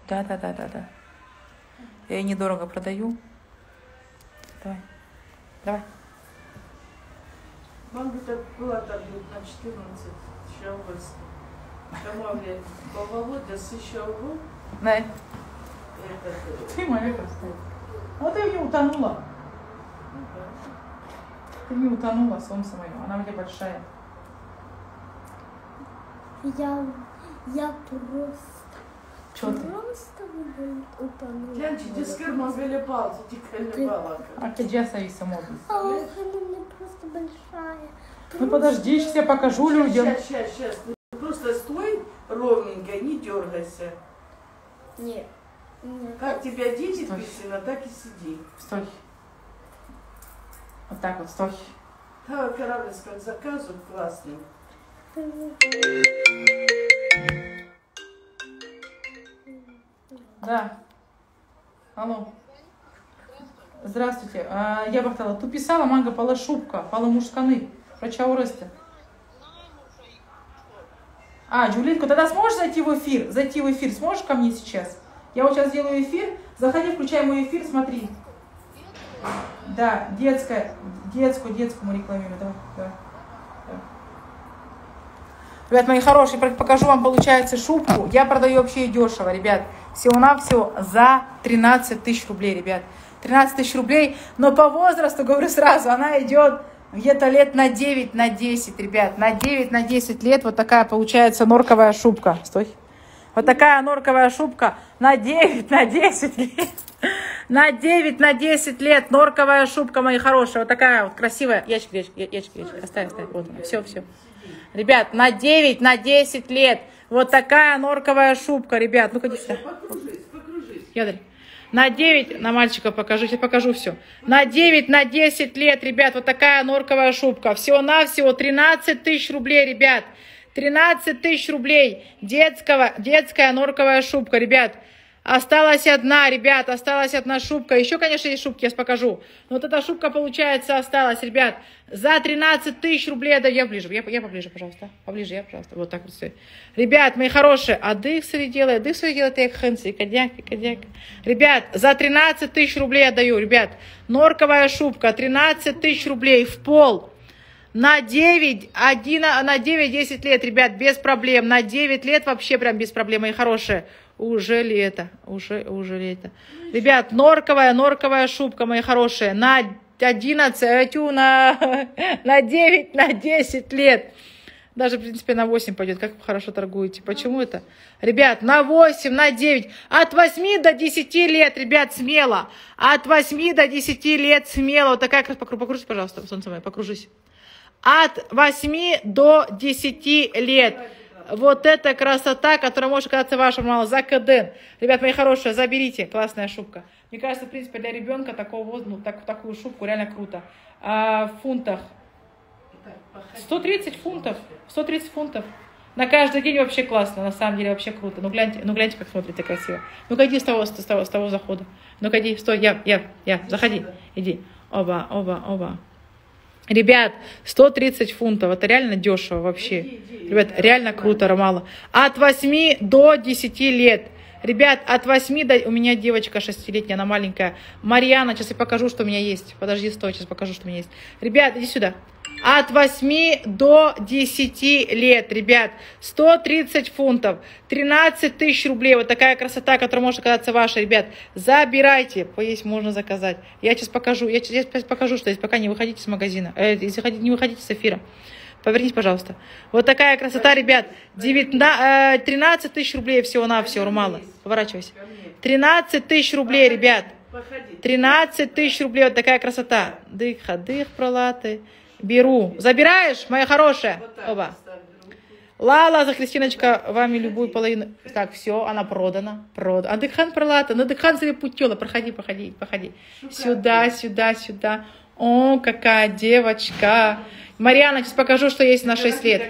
Да. Я ее недорого продаю. Давай. Манго так была там на 14 шалбас. Тамавля Володя сыщал. Да. Ты моя красавица. Вот ты не утонула. Ты не утонула, солнце мое. Она у тебя большая. Я просто. Чё ты? Просто утонула. Янчи, ты скырма залипал, ты колебала. А ты джасависа мобиль. Ах, она у меня просто большая. Ну подожди, сейчас я покажу людям. Сейчас. Ты просто стой ровненько, не дергайся. Нет. Как тебя дети писано, так и сиди. Стой. Вот так вот, стой. Да, корабль как заказу классный. Да. Алло. Здравствуйте. Я бы хотела. Тут писала манга пала шубка, пала мужсканы. Про чауресты. Джулитку, тогда сможешь зайти в эфир? Сможешь ко мне сейчас? Я вот сейчас делаю эфир. Заходи, включай мой эфир, смотри. Да, детскую мы рекламируем. Да. Ребят мои хорошие, покажу вам, получается, шубку. Я продаю вообще дешево, ребят. Всего-навсего за 13 тысяч рублей, ребят. 13 тысяч рублей. Но по возрасту, говорю сразу, она идет где-то лет на 9, на 10, ребят. На 9, на 10 лет вот такая получается норковая шубка. Стой. Вот такая норковая шубка на 9, на 10 лет. На 9, на 10 лет норковая шубка, мои хорошие. Вот такая вот красивая. Ящик. Оставь. Вот она. Все. Ребят, на 9, на 10 лет. Вот такая норковая шубка, ребят. Ну-ка, иди сюда. Покружись. Ядарь. На 9, на мальчика покажу, сейчас покажу все. На 9, на 10 лет, ребят, вот такая норковая шубка. Всего-навсего 13 тысяч рублей, ребят. 13 тысяч рублей. Детская норковая шубка, ребят. Осталась одна шубка. Еще, конечно, есть шубки, я покажу. Но вот эта шубка, получается, осталась, ребят. За 13 тысяч рублей. Да, я ближе, я поближе, пожалуйста. Поближе, пожалуйста. Вот так вот все. Ребят, мои хорошие, дых свои делает, як хэнси, кадяк. Ребят, за 13 тысяч рублей отдаю, ребят. Норковая шубка, 13 тысяч рублей в пол. На 9-10 лет, ребят, без проблем. На 9 лет вообще прям без проблем, мои хорошие. Уже лето. Ребят, норковая шубка, мои хорошие. На 11, на 9, на 10 лет. Даже, в принципе, на 8 пойдет. Как вы хорошо торгуете. Почему это? Ребят, на 8, на 9. От 8 до 10 лет, ребят, смело. От 8 до 10 лет смело. Вот такая красота. Покружись, пожалуйста, солнце мое, покружись. От 8 до 10 лет. Вот эта красота, которая может казаться вашим мало. За КД. Ребят мои хорошие, заберите. Классная шубка. Мне кажется, в принципе, для ребенка такого, такую шубку реально круто. В фунтах. 130 фунтов. 130 фунтов. На каждый день вообще классно. На самом деле вообще круто. Ну гляньте, как смотрите красиво. Ну-ка иди с того захода. Ну-ка иди, стой, я. Заходи. Иди. Оба. Ребят, 130 фунтов. Это реально дешево вообще. Ребят, реально круто, Ромала. От 8 до 10 лет. Ребят, от 8 до... У меня девочка 6-летняя, она маленькая. Марьяна, сейчас я покажу, что у меня есть. Подожди, стой, сейчас покажу, что у меня есть. Ребят, иди сюда. От 8 до 10 лет, ребят, 130 фунтов, 13 тысяч рублей. Вот такая красота, которая может оказаться ваша, ребят. Забирайте, поесть можно заказать. Я сейчас покажу, что есть, пока не выходите с магазина, не выходите с эфира. Повернитесь, пожалуйста. Вот такая красота, ребят. 13 тысяч рублей всего-навсего, Румала. Поворачивайся. 13 тысяч рублей, ребят. 13 тысяч рублей, вот такая красота. Дых пролаты. Беру. Забираешь, моя хорошая? Оба. Лала, за Христиночка, вами любую половину. Так, все, она продана. А дыхан пролата. Ну, дыхан себе путела. Проходи. Сюда. О, какая девочка. Марьяна, сейчас покажу, что есть на 6 лет.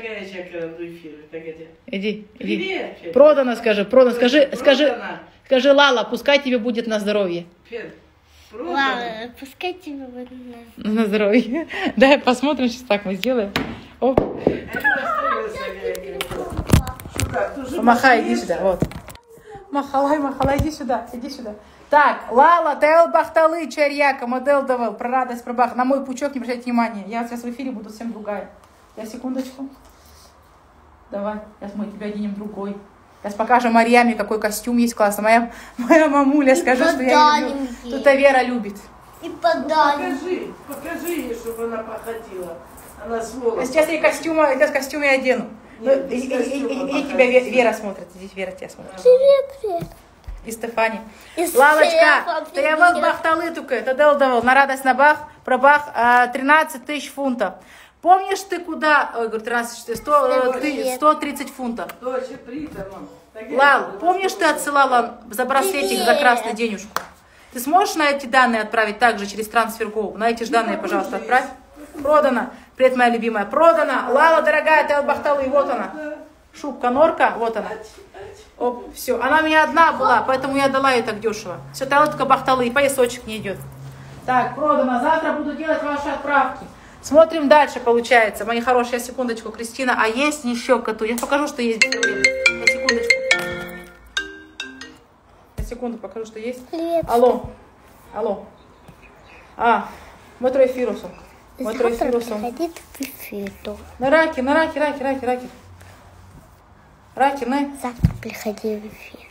Иди. Продано, скажи. Скажи, Лала, пускай тебе будет на здоровье. Ладно, пускай тебе будет на здоровье. Давай посмотрим, сейчас так мы сделаем. Оп. Помахай, иди сюда, вот. Махалай, махалай, иди сюда, иди сюда. Так, Лала, Тел Бахталы, Чарьяка, Модель Давел, про радость, про бах. На мой пучок не обращайте внимания. Я сейчас в эфире буду совсем другая. Я секундочку. Давай, сейчас мы тебя оденем другой. Сейчас покажем Марьяме, какой костюм есть классный. Моя мамуля, скажу, что я люблю. Тут-то Вера любит. И подарим. Покажи ей, чтобы она походила. Она с волосом. Сейчас я костюм я одену. Нет, И тебя Вера смотрит. Здесь Вера тебя смотрит. Привет. И Стефани. И Лалочка, Стефан, ты я был бахталы только. Это давал на радость на бах, про бах 13 тысяч фунтов. Помнишь ты куда? Ой, говорю, 130 фунтов. Дочь, притомом. Лал, помнишь, ты отсылала за браслетик за красную денежку? Ты сможешь на эти данные отправить также через TransferGo? На эти же данные, пожалуйста, отправь. Продано. Привет, моя любимая. Продано. Лала, дорогая, ты бахталы. Вот она. Шубка норка. Вот она. Оп, все. Она у меня одна была, поэтому я дала ей так дешево. Все, только бахталы. И поясочек не идет. Так, продано. Завтра буду делать ваши отправки. Смотрим дальше, получается. Мои хорошие, секундочку, Кристина. А есть еще коту? Я покажу, что есть. На секундочку. На секунду покажу, что есть. Привет. Алло. Мы троефирусом. Завтра приходи в эфир. На раки. Раки, на. Завтра приходи в эфир.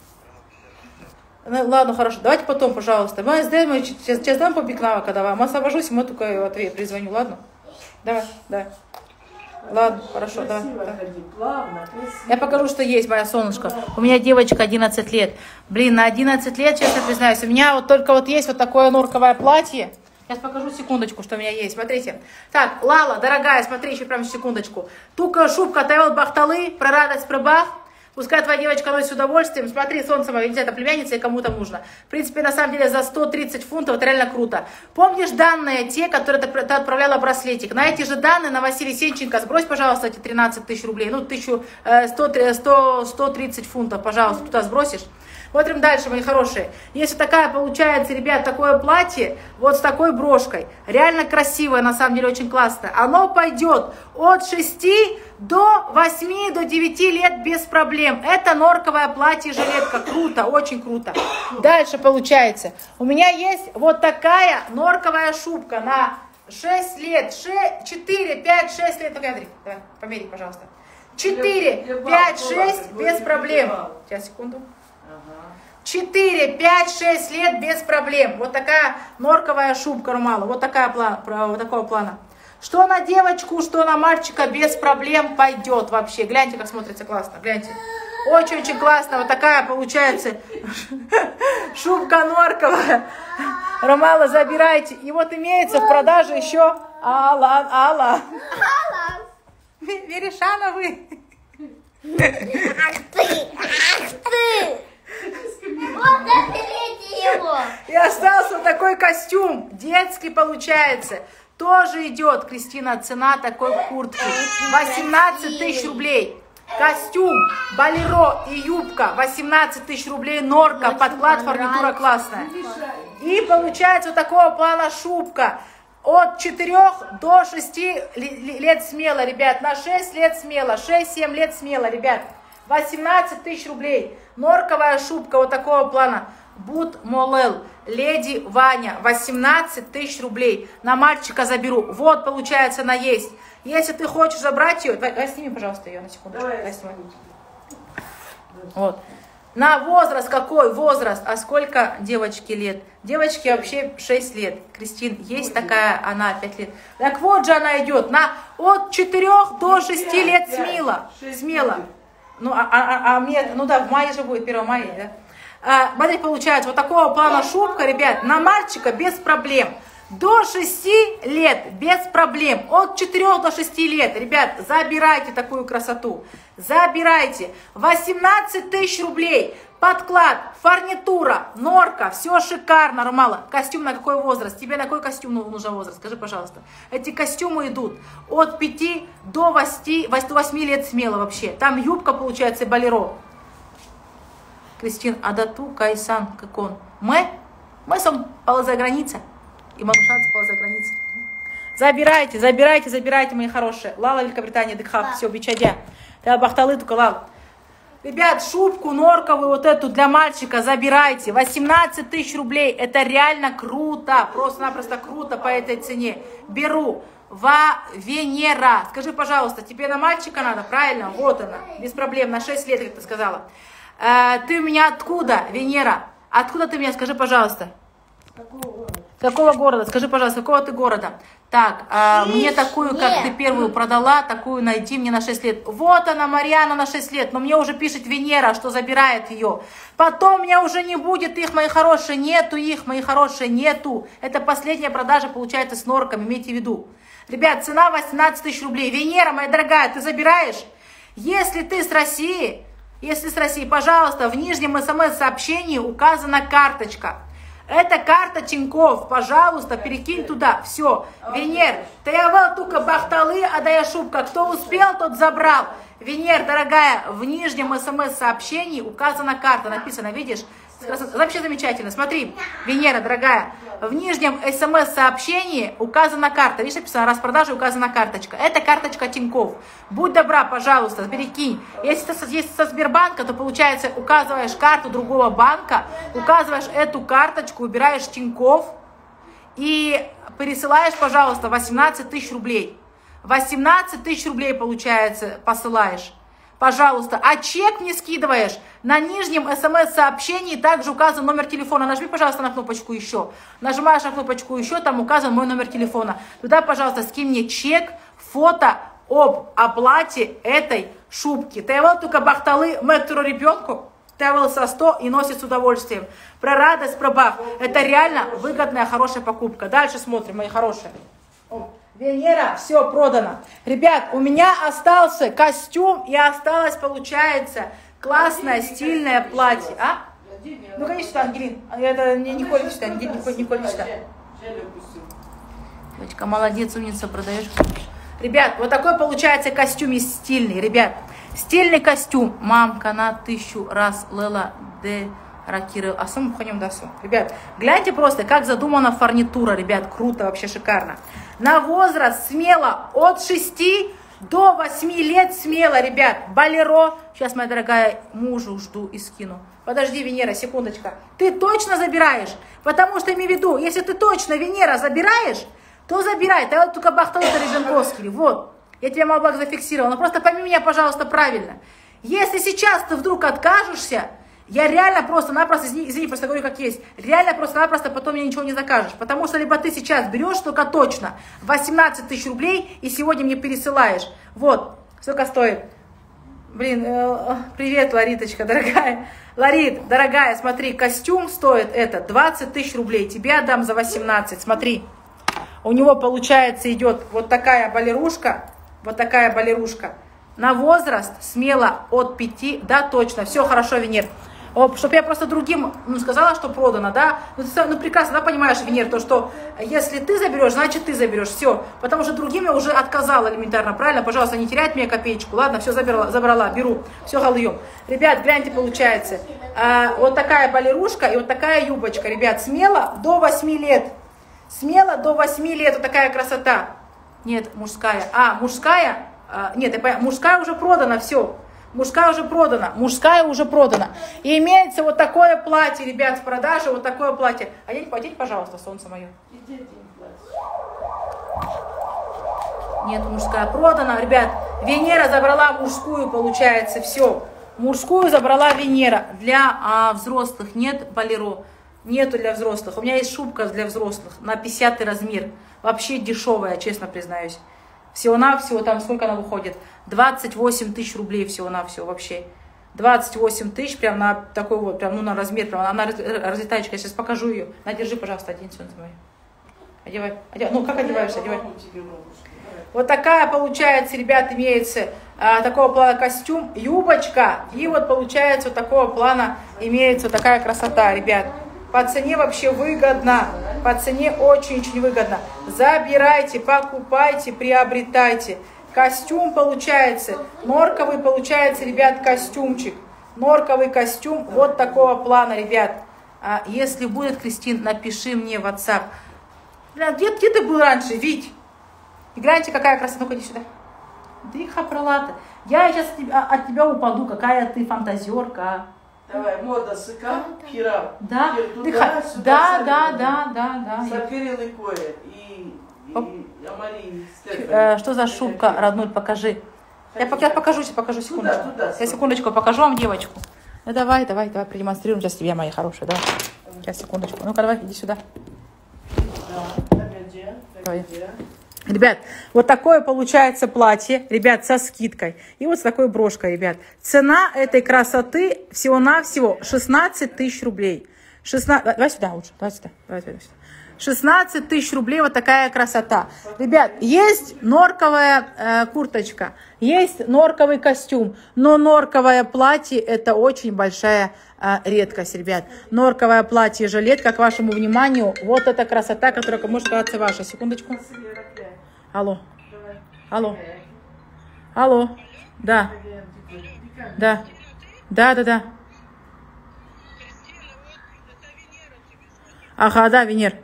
Ну, ладно, хорошо. Давайте потом, пожалуйста. Мы сейчас дам побегнава, когда вам освобожусь, мы только ответ призвоню, ладно? Давай. Ладно, хорошо, давай. Плавно, красиво. Я покажу, что есть, моя солнышко. У меня девочка 11 лет. Блин, на 11 лет, честно признаюсь, у меня вот только вот есть вот такое норковое платье. Сейчас покажу, секундочку, что у меня есть. Смотрите. Так, Лала, дорогая, смотри еще прям секундочку. Тука, шубка, Тайол Бахталы, про радость, про бах. Пускай твоя девочка носит с удовольствием. Смотри, солнце мое, видите, это племянница и кому-то нужно. В принципе, на самом деле, за 130 фунтов это реально круто. Помнишь данные те, которые ты отправляла браслетик? На эти же данные на Василий Сенченко сбрось, пожалуйста, эти 13 тысяч рублей. Ну, 130 фунтов, пожалуйста, туда сбросишь. Смотрим дальше, мои хорошие. Если такая получается, ребят, такое платье, вот с такой брошкой, реально красивое, на самом деле, очень классное. Оно пойдет от 6 до 8, до 9 лет без проблем. Это норковое платье-жилетка. Круто, очень круто. Дальше получается. У меня есть вот такая норковая шубка на 6 лет. 4, 5, 6 лет. Ну-ка, Андрей, давай, померяй, пожалуйста. 4, 5, 6 без проблем. Сейчас, секунду. 4, 5, 6 лет без проблем. Вот такая норковая шубка Румала. Вот такого плана. Что на девочку, что на мальчика без проблем пойдет вообще. Гляньте, как смотрится классно. Гляньте. Очень-очень классно. Вот такая получается шубка норковая. Румала, забирайте. И вот имеется в продаже еще Алла. Верешановы. Ах ты! Вот заберите его! И остался такой костюм. Детский получается. Тоже идет, Кристина, цена такой куртки. 18 тысяч рублей. Костюм, болеро и юбка. 18 тысяч рублей. Норка, подклад, фурнитура классная. И получается вот такого плана шубка. От 4 до 6 лет смело, ребят. На 6 лет смело. 6-7 лет смело, ребят. 18 тысяч рублей. Норковая шубка вот такого плана. Бут Молел. Леди Ваня. 18 тысяч рублей. На мальчика заберу. Вот, получается, она есть. Если ты хочешь забрать ее... Давай сними, пожалуйста, ее на секундочку. Давай снимай. Вот. На возраст какой? Возраст. А сколько девочке лет? Девочке вообще 6 лет. Кристин, есть такая, она 5 лет. Так вот же она идет. От 4 до 6 лет смело. Ну, мне, ну да, в мае же будет, 1 мая, да? Смотрите, получается, вот такого плана шубка, ребят, на мальчика без проблем. До 6 лет без проблем. От 4 до 6 лет, ребят, забирайте такую красоту. Забирайте. 18 тысяч рублей. Подклад, фурнитура, норка, все шикарно, нормально. Костюм на какой возраст? Тебе на какой костюм нужен возраст? Скажи, пожалуйста. Эти костюмы идут от 5 до 8 лет смело вообще. Там юбка получается и болеро. Кристин, Адату, Кайсан, как он? Мы сам за граница. И малышанцы за граница. Забирайте, мои хорошие. Лала, Великобритания, Декхаб, все, бичадя. Ты бахталы только Лал. Ребят, шубку норковую вот эту для мальчика забирайте. 18 тысяч рублей. Это реально круто. Просто-напросто круто по этой цене. Беру. Венера. Скажи, пожалуйста, тебе на мальчика надо? Правильно? Вот она. Без проблем. На 6 лет, как ты сказала. Ты у меня откуда, Венера? Откуда ты меня? Скажи, пожалуйста. Какого города? Скажи, пожалуйста, какого ты города? Так, мне такую, как ты первую продала, такую найди мне на 6 лет. Вот она, Марьяна, на 6 лет. Но мне уже пишет Венера, что забирает ее. Потом у меня уже не будет их, мои хорошие. Нету их, мои хорошие, нету. Это последняя продажа, получается, с норками. Имейте в виду. Ребят, цена 18 тысяч рублей. Венера, моя дорогая, ты забираешь? Если ты с России, пожалуйста, в нижнем смс-сообщении указана карточка. Это карта Тинькофф, пожалуйста, перекинь туда. Все, Венер, таявал только бахталы, адая шубка. Кто успел, тот забрал. Венер, дорогая, в нижнем смс-сообщении указана карта, написано, видишь? Вообще замечательно. Смотри, Венера, дорогая, в нижнем смс-сообщении указана карта. Видишь, написано распродажа, указана карточка. Это карточка Тинькофф. Будь добра, пожалуйста, перекинь. Если со Сбербанка, то получается, указываешь карту другого банка, указываешь эту карточку, убираешь Тинькофф и пересылаешь, пожалуйста, 18 тысяч рублей. 18 тысяч рублей, получается, посылаешь. Пожалуйста, а чек мне скидываешь. На нижнем смс-сообщении также указан номер телефона. Нажми, пожалуйста, на кнопочку «Еще». Нажимаешь на кнопочку «Еще», там указан мой номер телефона. Туда, пожалуйста, скинь мне чек, фото об оплате этой шубки. Таявал только бахталы мэктору ребенку, таявал со 100 и носит с удовольствием. Про радость, про бах. Это реально выгодная, хорошая покупка. Дальше смотрим, мои хорошие. Венера, все продано. Ребят, у меня остался костюм и осталось, получается, классное, стильное платье. А? Ну, конечно, Ангелин. Это не количество, не количество. Дочка, молодец, умница, продаешь. Ребят, вот такой получается костюм стильный, ребят. Стильный костюм. Мамка на 1000 раз лела де ракиры. А сам пханем дасу. Ребят, гляньте просто, как задумана фурнитура, ребят. Круто, вообще шикарно. На возраст смело от 6 до 8 лет смело, ребят. Болеро. Сейчас, моя дорогая, мужу жду и скину. Подожди, Венера, секундочка. Ты точно забираешь? Потому что, имей в виду, если ты точно, Венера, забираешь, то забирай. Ты вот только бахтал Реженковский. Вот. Я тебя, Малбак, зафиксировала. Но просто пойми меня, пожалуйста, правильно. Если сейчас ты вдруг откажешься, я реально просто-напросто, извини, просто говорю как есть, реально просто-напросто потом мне ничего не закажешь. Потому что либо ты сейчас берешь только точно 18 тысяч рублей и сегодня мне пересылаешь. Вот, сколько стоит. Блин, привет, Лариточка, дорогая. Ларит, дорогая, смотри, костюм стоит это 20 тысяч рублей. Тебе отдам за 18, смотри. У него, получается, идет вот такая балерушка, на возраст смело от 5, да, точно, все хорошо, Венер. Чтобы я просто другим сказала, что продано, да, ну прекрасно, да, понимаешь, Венер, то, что если ты заберешь, значит ты заберешь, все, потому что другим я уже отказала элементарно, правильно, пожалуйста, не теряй мне копеечку, ладно, все забрала, беру, все халуем. Ребят, гляньте, получается, вот такая балерушка и вот такая юбочка, ребят, смело до 8 лет, вот такая красота. Нет, мужская, мужская, нет, мужская уже продана, все. Мужская уже продана. И имеется вот такое платье, ребят, в продаже, вот такое платье. Одень, пожалуйста, солнце мое. Нет, мужская продана, ребят. Венера забрала мужскую, получается, все. Мужскую забрала Венера. Для взрослых нет болеро. Нету для взрослых. У меня есть шубка для взрослых на 50 размер. Вообще дешевая, честно признаюсь. Всего-навсего, там сколько она выходит? 28 тысяч рублей всего-навсего вообще. 28 тысяч, прям на такой вот, прям, ну, на размер, прям, она разлетаечка, я сейчас покажу ее. Держи, пожалуйста, одень, солнце мое. Одевай. Ну, как одеваешься? Одевай. Вот такая, получается, ребят, имеется такого плана костюм, юбочка. И вот, получается, вот такого плана имеется вот такая красота, ребят. По цене вообще выгодно. По цене очень-очень выгодно. Забирайте, покупайте, приобретайте. Костюм получается. Норковый получается, ребят, костюмчик. Норковый костюм вот такого плана, ребят. Если будет, Кристин, напиши мне в WhatsApp. Где ты был раньше, Вить? И гляньте, какая красота. Ну-ка, иди сюда. Дыха пролата. Я сейчас от тебя упаду, какая ты фантазерка. Давай, мода сыка, хира. Да, Туда, да. Сапирил и кое. И Амали, Стефан. Что за шубка, родной, покажи. Я покажу, секундочку. Туда. Я секундочку покажу вам девочку. Ну давай, продемонстрируем сейчас тебе, мои хорошие, давай. Сейчас, секундочку. Ну-ка, давай, иди сюда. Давай. Ребят, вот такое получается платье, ребят, со скидкой. И вот с такой брошкой, ребят. Цена этой красоты всего-навсего 16 тысяч рублей. 16... Давай сюда лучше, давай сюда. 16 тысяч рублей, вот такая красота. Ребят, есть норковая курточка, есть норковый костюм, но норковое платье это очень большая редкость, ребят. Норковое платье, жилетка, к вашему вниманию, вот эта красота, которая может казаться ваша. Секундочку. Алло. Да. Ага, да, Венер.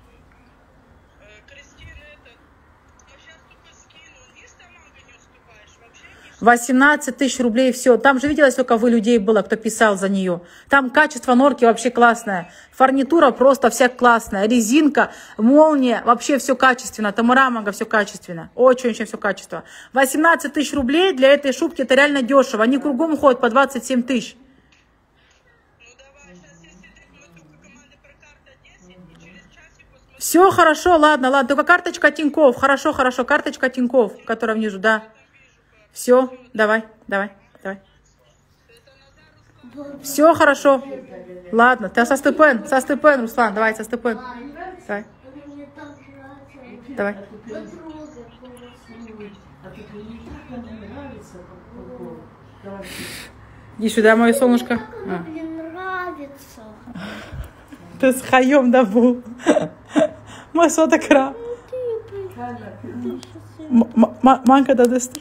18 тысяч рублей, все. Там же видела, сколько вы людей было, кто писал за нее. Там качество норки вообще классное. Фурнитура просто вся классная. Резинка, молния, вообще все качественно. Тамарамага, все качественно. Очень-очень все качество. 18 тысяч рублей для этой шубки это реально дешево. Они кругом ходят по 27 тысяч. Все хорошо, ладно. Только карточка Тинькофф. Хорошо, карточка Тинькофф, которая внизу, да. Все, давай. Все хорошо. Ладно, ты со степен, Руслан, давай, со степен. Давай. Иди сюда, мое солнышко. Мне нравится. Ты с хаем добыл. Мой сотокра. Манка дадестр.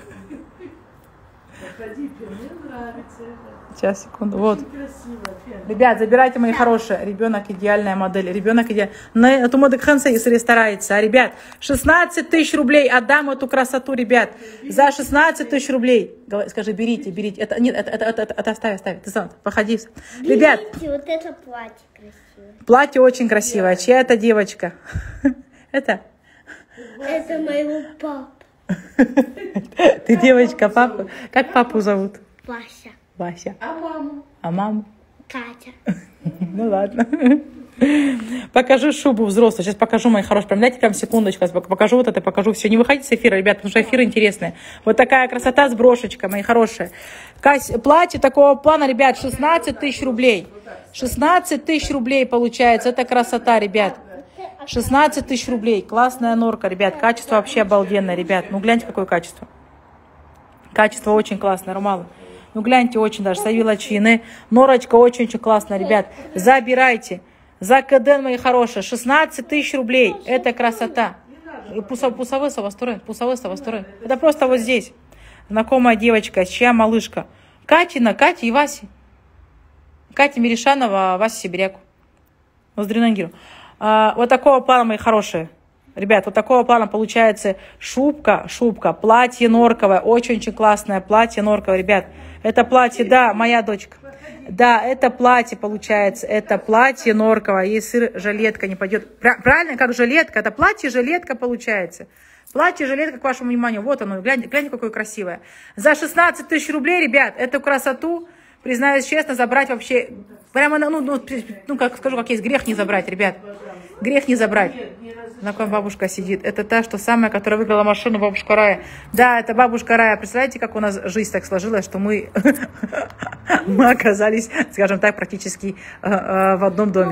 Сейчас, секунду. Вот. Ребят, забирайте, мои хорошие. Ребенок идеальная модель. Ребенок идеальная. На эту моду хэнса, если старается. Ребят, 16 тысяч рублей. Отдам эту красоту, ребят. За 16 тысяч рублей. Скажи, берите. Это, нет, это оставь. Ты сам, походи. Ребят. Видите, вот это платье красивое. Платье очень красивое. Чья это девочка? Это? Это моего папы. Ты девочка, папа. Как папу зовут? Вася. А маму? Катя. Ну ладно. Покажу шубу взрослую. Сейчас покажу, мои хорошие. Прям дайте прям секундочку. Покажу вот это, покажу все. Не выходите с эфира, ребят, потому что эфир интересный. Вот такая красота с брошечкой, мои хорошие. Платье такого плана, ребят, 16 тысяч рублей. 16 тысяч рублей получается. Это красота, ребят. 16 тысяч рублей. Классная норка, ребят. Качество вообще обалденное, ребят. Ну, гляньте, какое качество. Качество очень классное, Ромалы. Ну, гляньте, очень даже. Савилачины. Норочка очень-очень классная, ребят. Забирайте. За КДН, мои хорошие. 16 тысяч рублей. Это красота. Пусовысова стороны. Это просто вот здесь. Знакомая девочка. Чья малышка? Катя и Вася. Катя Мирешанова, Вася Сибиряку. Воздринангиру. Вот такого плана, мои хорошие. Ребят, вот такого плана получается шубка, платье норковое, очень-очень классное платье норковое, ребят. Это платье, да, моя дочка. Да, это платье получается, это платье норковое, ей жилетка не пойдет. Правильно, как жилетка, это платье-жилетка получается. Платье-жилетка, к вашему вниманию, вот оно, гляньте, какое красивое. За 16 тысяч рублей, ребят, эту красоту, признаюсь честно, забрать вообще, прямо, как скажу, как есть, грех не забрать, ребят. Грех не забрать. На ком бабушка сидит. Это та, что самая, которая выиграла машину, бабушка Рая. Да, это бабушка Рая. Представляете, как у нас жизнь так сложилась, что мы оказались, скажем так, практически в одном доме.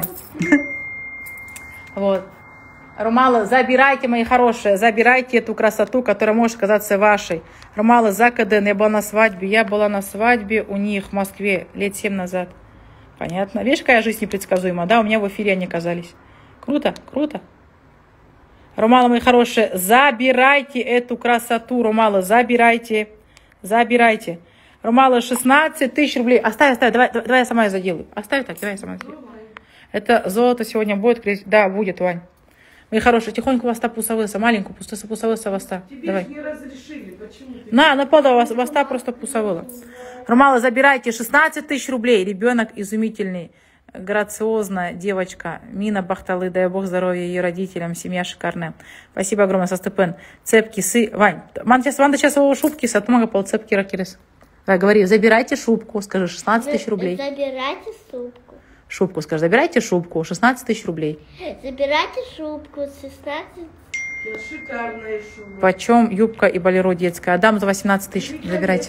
Вот. Ромалы, забирайте, мои хорошие, забирайте эту красоту, которая может оказаться вашей. Ромалы, за КДН. Я была на свадьбе у них в Москве лет 7 назад. Понятно. Видишь, какая жизнь непредсказуема, да? У меня в эфире они оказались. Круто. Ромалы, мои хорошие, забирайте эту красоту, Ромалы, забирайте. Ромалы, 16 тысяч рублей. Оставь, давай я сама ее заделаю. Оставь так, давай я сама заделаю. Это золото сегодня будет? Да, будет, Вань. Мои хорошие, тихонько воста пусовыса, маленькую пусовыса воста. Тебе Давай. же не разрешили, почему ты... На пода воста просто пусовыла. Ромала, забирайте 16 тысяч рублей. Ребенок изумительный, грациозная девочка. Мина Бахталы, дай бог здоровья ее родителям, семья шикарная. Спасибо огромное, Состепен. Цепки, Вань. Ванда сейчас его шубки, сатмага пол цепки ракерес. Давай, говори, забирайте шубку, скажи, 16 тысяч рублей. Забирайте шубку. Шубку, скажи, забирайте шубку, 16 тысяч рублей. Забирайте шубку, 16. Шикарная шуба. Почем юбка и болеро детская? Отдам за 18 тысяч, забирайте.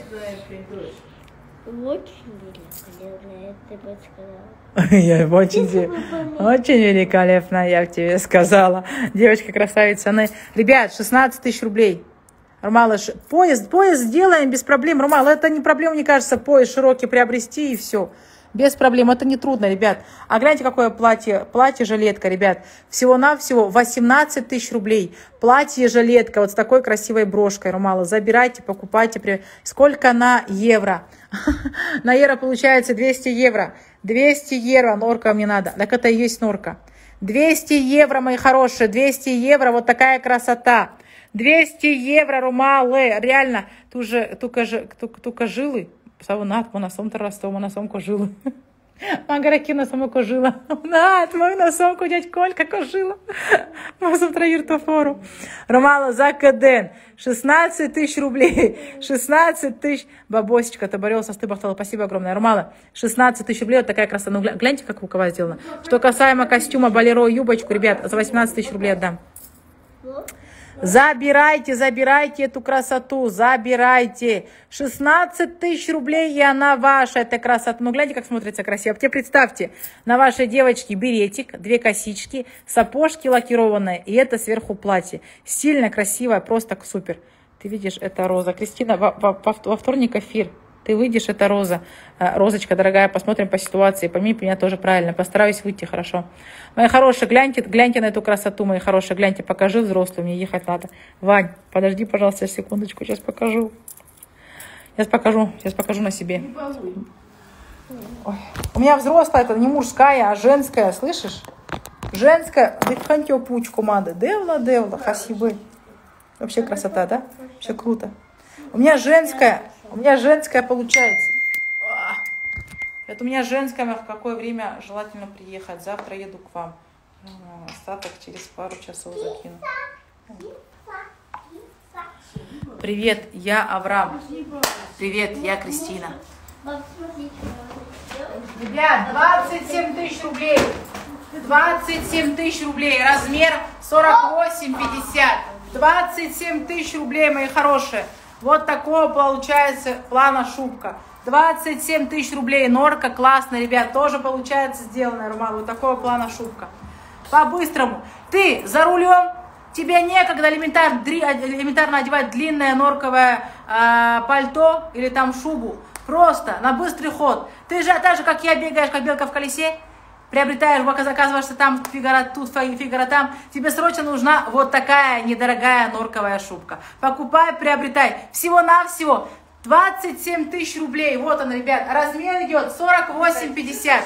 Очень великолепно, ты бы сказала. Я очень великолепно, я тебе сказала. Девочка красавица. Ребят, 16 тысяч рублей. Ромала, поезд сделаем без проблем. Ромала, это не проблема, мне кажется, поезд широкий приобрести и все. Без проблем, это не трудно, ребят. А гляньте, какое платье. Платье-жилетка, ребят. Всего-навсего 18 тысяч рублей. Платье-жилетка вот с такой красивой брошкой. Ромала, забирайте, покупайте. Сколько на евро? На евро получается 200 евро. 200 евро, норка мне надо. Так это и есть норка. 200 евро, мои хорошие, 200 евро, вот такая красота. 200 евро, Ромалы, реально. Только жилы. Савунат, монасом-то растом, монасом кожила. Магараки на саму кожила. Над, мой носомку дядь Колька кожила. Мазом троюртофору. Ромала Закаден. 16 тысяч рублей. 16 тысяч. Бабосечка, Табарел со стыбахтала. Спасибо огромное. Ромала. 16 тысяч рублей. Вот такая красота. Ну, гляньте, как рукава сделана. Что касаемо костюма, болеро, юбочку, ребят, за 18 тысяч рублей отдам. Забирайте эту красоту, забирайте. 16 тысяч рублей, и она ваша, эта красота. Ну, гляньте, как смотрится красиво. Теперь представьте, на вашей девочке беретик, 2 косички, сапожки лакированные, и это сверху платье. Стильно, красиво, просто супер. Ты видишь, это роза. Кристина, во вторник эфир. Ты выйдешь, это роза. Розочка, дорогая, посмотрим по ситуации. Пойми меня тоже правильно. Постараюсь выйти хорошо. Мои хорошие, гляньте на эту красоту, мои хорошие. Гляньте, покажи взрослую, мне ехать надо. Вань, подожди, пожалуйста, секундочку. Сейчас покажу. Сейчас покажу на себе. Ой. У меня взрослая, это не мужская, а женская, слышишь? Женская. Дыхантё пучку мады. Девла, хасибы. Вообще красота, да? Вообще круто. У меня женская получается. Это у меня женская, в какое время желательно приехать. Завтра еду к вам. Остаток через пару часов закину. Привет, я Авраам. Привет, я Кристина. Ребят, 27 тысяч рублей. 27 тысяч рублей. Размер 48-50. 27 тысяч рублей, мои хорошие. Вот такого получается плана шубка. 27 тысяч рублей. Норка классно, ребят. Тоже получается сделанная, Роман. Вот такого плана шубка. По-быстрому. Ты за рулем. Тебе некогда элементарно одевать длинное норковое пальто или там шубу. Просто на быстрый ход. Ты же так же, как я, бегаешь, как белка в колесе. Приобретаешь, заказываешься там фигура тут, фигура там. Тебе срочно нужна вот такая недорогая норковая шубка. Покупай, приобретай. Всего-навсего 27 тысяч рублей. Вот он, ребят. Размер идет 48-50.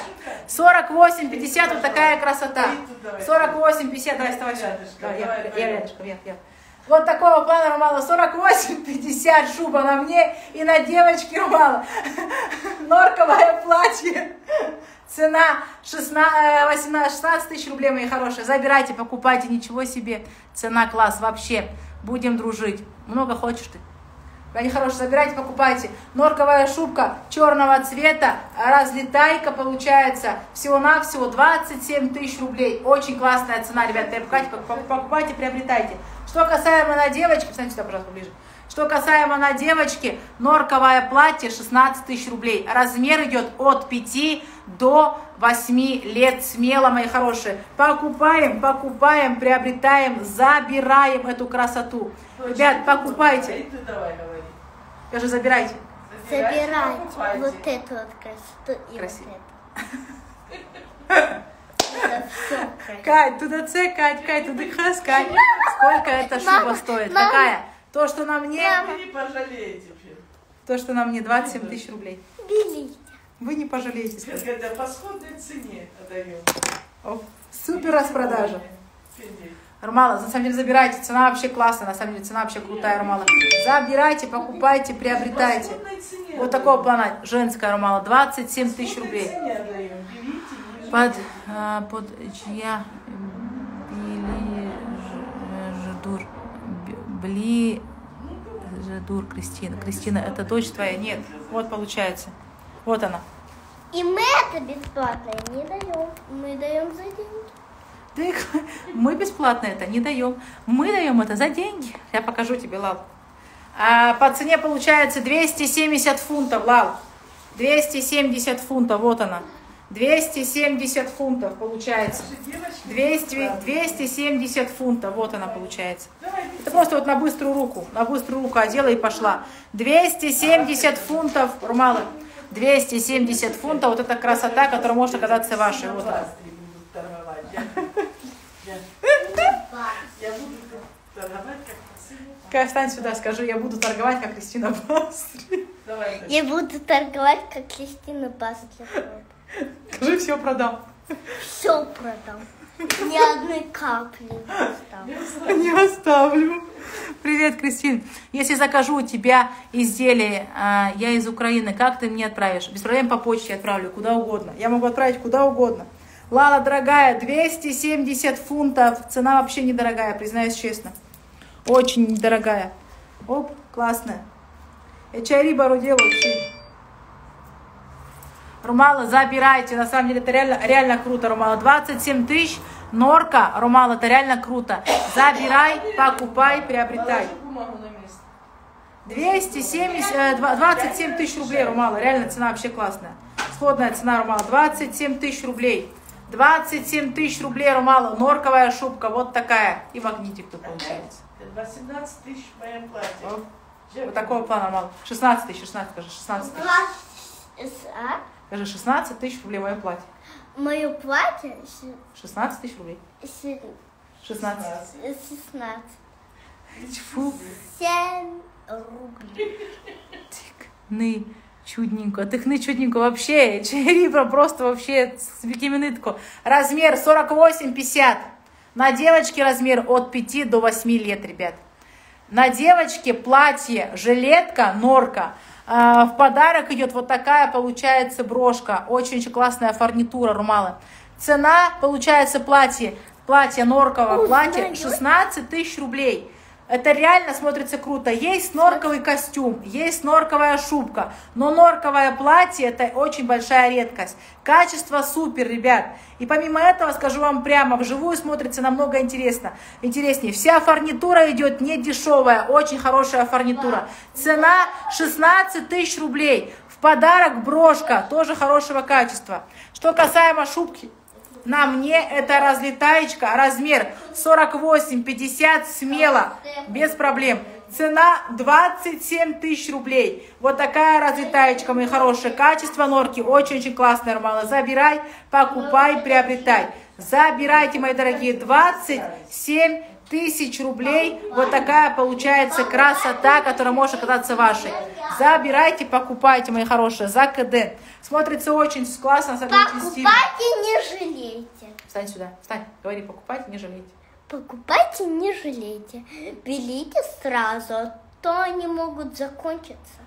48-50, вот такая красота. 48-50, давай, вставай сюда. Я рядышком, я. Вот такого плана, Ромала. 48-50 шуба на мне и на девочке, Ромала. Норковое платье. Цена 16 тысяч рублей, мои хорошие. Забирайте, покупайте, ничего себе. Цена класс вообще. Будем дружить. Много хочешь ты? Они хорошие, забирайте, покупайте. Норковая шубка черного цвета, разлетайка получается. Всего-навсего 27 тысяч рублей. Очень классная цена, ребят. Покупайте, приобретайте. Что касаемо на девочке, встаньте сюда, пожалуйста, ближе. Что касаемо на девочке, норковое платье 16 тысяч рублей. Размер идет от 5 до 8 лет. Смело, мои хорошие. Покупаем, приобретаем, забираем эту красоту. Ребят, покупайте. Скажи, забирайте. Забирайте вот эту вот красоту и красиво. Вот это. Это все красиво. Кать, туда Кать, туда хас, Кать. Сколько эта шуба стоит? Какая? То, что на мне... Вы не пожалеете. То, что на мне 27 тысяч рублей. Берите. Вы не пожалеете. Когда по сходной цене отдаем. Супер распродажа. Румала, на самом деле забирайте, цена вообще классная, на самом деле цена вообще крутая, Румала. Забирайте, покупайте, приобретайте. Вот такого плана женская Румала, 27 тысяч рублей. Под чья Жедур, Кристина. Кристина, это дочь твоя? Нет. Вот получается. Вот она. И мы это бесплатно не даем. Мы даем за деньги. Мы бесплатно это не даем. Мы даем это за деньги. Я покажу тебе, Лал. А по цене получается 270 фунтов, Лал. 270 фунтов, вот она. 270 фунтов получается. 270 фунтов, вот она получается. Это просто вот на быструю руку одела и пошла. 270 фунтов, Румала. 270 фунтов, вот эта красота, которая может оказаться вашей. Вот она. Встань сюда, скажи, я буду торговать, как Кристина Басри. Я буду торговать, как Кристина Басри. Скажи, все продам. Все продам. Ни одной капли не оставлю. Не оставлю. Привет, Кристин. Если закажу у тебя изделие, я из Украины, как ты мне отправишь? Без проблем по почте отправлю, куда угодно. Я могу отправить куда угодно. Лала, дорогая, 270 фунтов. Цена вообще недорогая, признаюсь честно. Очень недорогая. Оп, классная. Я чай бару делаю. Румала, забирайте. На самом деле это реально круто, Румала. 27 тысяч. Норка, Румала, это реально круто. Забирай, покупай, приобретай. 27 тысяч рублей, Румала. Реально цена вообще классная. Сходная цена, Румала. 27 тысяч рублей. 27 тысяч рублей, Румала. Норковая шубка, вот такая. И магнитик тут получается. 18 тысяч в моем платье. Вот такого плана, Румала. 16 тысяч, 16, скажи, 16 тысяч. Скажи, 16 тысяч рублей мое платье. Мое платье 16 тысяч рублей. 16. 16. Фу. 7 рублей. Тыкны чудненько. Тыкны чудненько вообще. Черибра просто вообще с бикиминытку. Размер 48-50. На девочке размер от 5 до 8 лет, ребят. На девочке платье, жилетка, норка. В подарок идет вот такая, получается, брошка. Очень-очень классная фурнитура, Румала. Цена, получается, платье норковое, платье 16 тысяч рублей. Это реально смотрится круто. Есть норковый костюм, есть норковая шубка, но норковое платье это очень большая редкость. Качество супер, ребят. И помимо этого, скажу вам прямо, вживую смотрится намного интереснее. Вся фурнитура идет не дешевая, очень хорошая фурнитура. Цена 16 тысяч рублей. В подарок брошка, тоже хорошего качества. Что касаемо шубки. На мне это разлетаечка, размер 48-50, смело, без проблем. Цена 27 тысяч рублей. Вот такая разлетаечка, мои хорошие. Качество норки очень-очень классное, Румала. Забирай, покупай, приобретай. Забирайте, мои дорогие, 27 тысяч рублей. Вот такая получается красота, которая может оказаться вашей. Забирайте, покупайте, мои хорошие, за КД. Смотрится очень классно, Покупайте, не жалейте. Встань сюда, встань. Говори, покупайте, не жалейте. Покупайте, не жалейте. Берите сразу, а то они могут закончиться.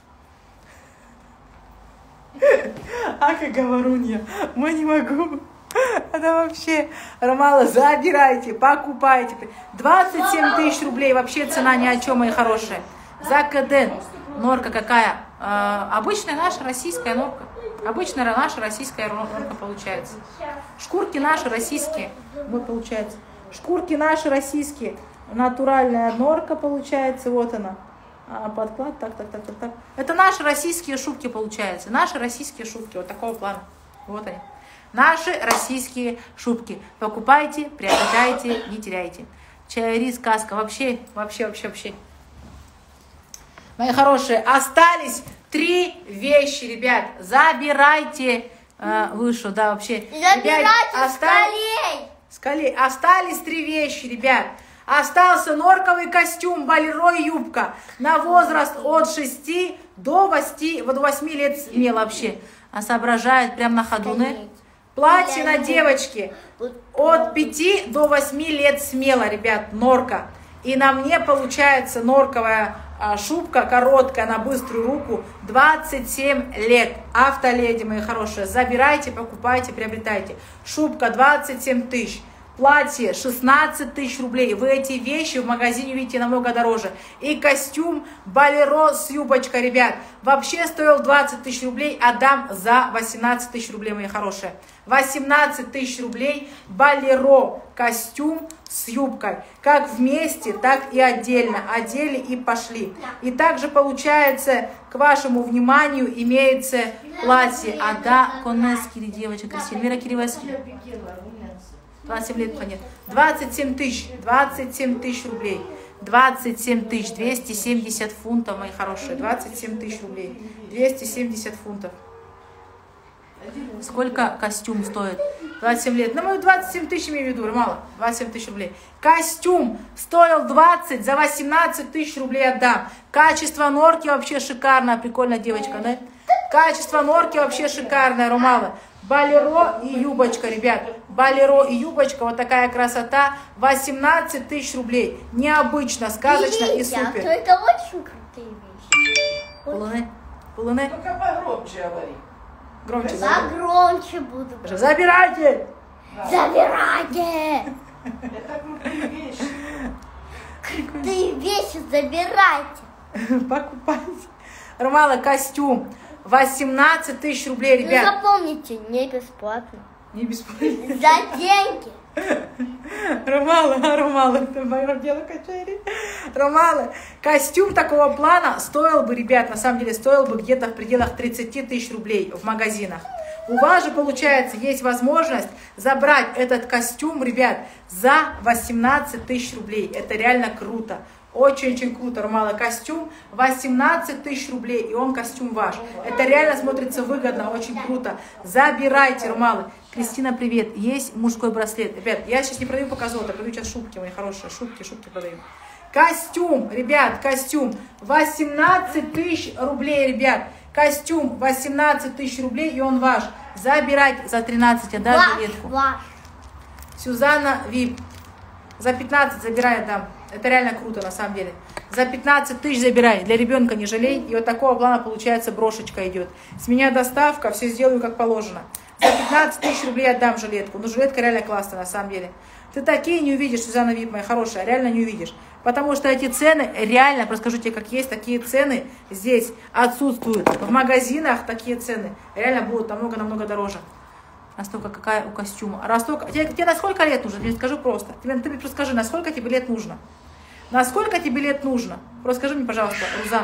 Ах, и говорунья, мы не могу. Это вообще, Румала, забирайте, покупайте. 27 тысяч рублей, вообще цена ни о чем, мои хорошие. За КД. Норка какая? Обычная наша российская норка. Обычная наша российская норка получается. Шкурки наши российские. Вот получается. Шкурки наши российские. Натуральная норка получается. Вот она. Подклад. Так. Это наши российские шубки получается. Наши российские шубки. Вот такого плана. Вот они. Наши российские шубки. Покупайте, приобретайте, не теряйте. Чайри, сказка. Вообще. Мои хорошие, остались 3 вещи, ребят. Забирайте. Выше, да, вообще. Забирайте скорей. Остались 3 вещи, ребят. Остался норковый костюм, болеро и юбка. На возраст от 6 до 8 лет смело вообще. А соображает прям на ходу, Платье на девочке от 5 до 8 лет смело, ребят, норка. И на мне получается норковая шубка короткая на быструю руку 27 лет. Автоледи, мои хорошие, забирайте, покупайте, приобретайте. Шубка 27 тысяч. Платье 16 тысяч рублей. Вы эти вещи в магазине увидите намного дороже. И костюм болеро с юбочкой, ребят, вообще стоил 20 тысяч рублей. Отдам за 18 тысяч рублей, мои хорошие. 18 тысяч рублей болеро костюм с юбкой. Как вместе, так и отдельно. Одели и пошли. И также получается, к вашему вниманию, имеется платье. Ада Конески, девочка, Сильвира Кириваски. 27 лет нет. 27 тысяч рублей. 27 тысяч, 270 фунтов, мои хорошие. 27 тысяч рублей. 270 фунтов. Сколько костюм стоит? 27 лет. Ну, мы 27 тысяч имею в виду, мало. 27 тысяч рублей. Костюм стоил 20, за 18 тысяч рублей отдам. Качество норки вообще шикарное, прикольная девочка, да? Качество норки вообще шикарное, Румала. Болеро и юбочка, ребят. Болеро и юбочка, вот такая красота. 18 тысяч рублей. Необычно, сказочно и супер. Это очень крутые вещи. Полуне? Полуне? Ну-ка погромче говори. Громче. Погромче буду. Забирайте! Забирайте! Это крутые вещи. Крутые вещи забирайте. Покупайте. Румала, костюм. 18 тысяч рублей, Ну ребят. запомните, не бесплатно. Не бесплатно. За деньги. Ромала, это мое дело качели. Ромала, костюм такого плана стоил бы, ребят, на самом деле стоил бы где-то в пределах 30 тысяч рублей в магазинах. У вас же, получается, есть возможность забрать этот костюм, ребят, за 18 тысяч рублей. Это реально круто. Очень-очень круто, Ромала. Костюм 18 тысяч рублей, и он костюм ваш. Это реально смотрится выгодно, очень круто. Забирайте, Ромала. Кристина, привет. Есть мужской браслет. Ребят, я сейчас не продаю пока золото, продаю сейчас шубки, мои хорошие. Шубки продаю. Костюм, ребят, костюм 18 тысяч рублей, ребят. Костюм 18 тысяч рублей, и он ваш. Забирайте за 13, отдам жилетку. Сюзанна Вип. За 15 забирай, дам. Это реально круто, на самом деле. За 15 тысяч забирай. Для ребенка не жалей. И вот такого плана, получается, брошечка идет. С меня доставка, все сделаю как положено. За 15 тысяч рублей отдам жилетку. Ну, жилетка реально классная, на самом деле. Ты такие не увидишь, Сюзанна Вип, моя хорошая, реально не увидишь. Потому что эти цены, реально, расскажу тебе, как есть, такие цены здесь отсутствуют. В магазинах такие цены реально будут намного-намного дороже. Настолько какая у костюма. Тебе на сколько лет нужно? Тебе скажу просто. Ты мне просто скажи, на сколько тебе лет нужно? На сколько тебе лет нужно? Просто скажи мне, пожалуйста, Рузан.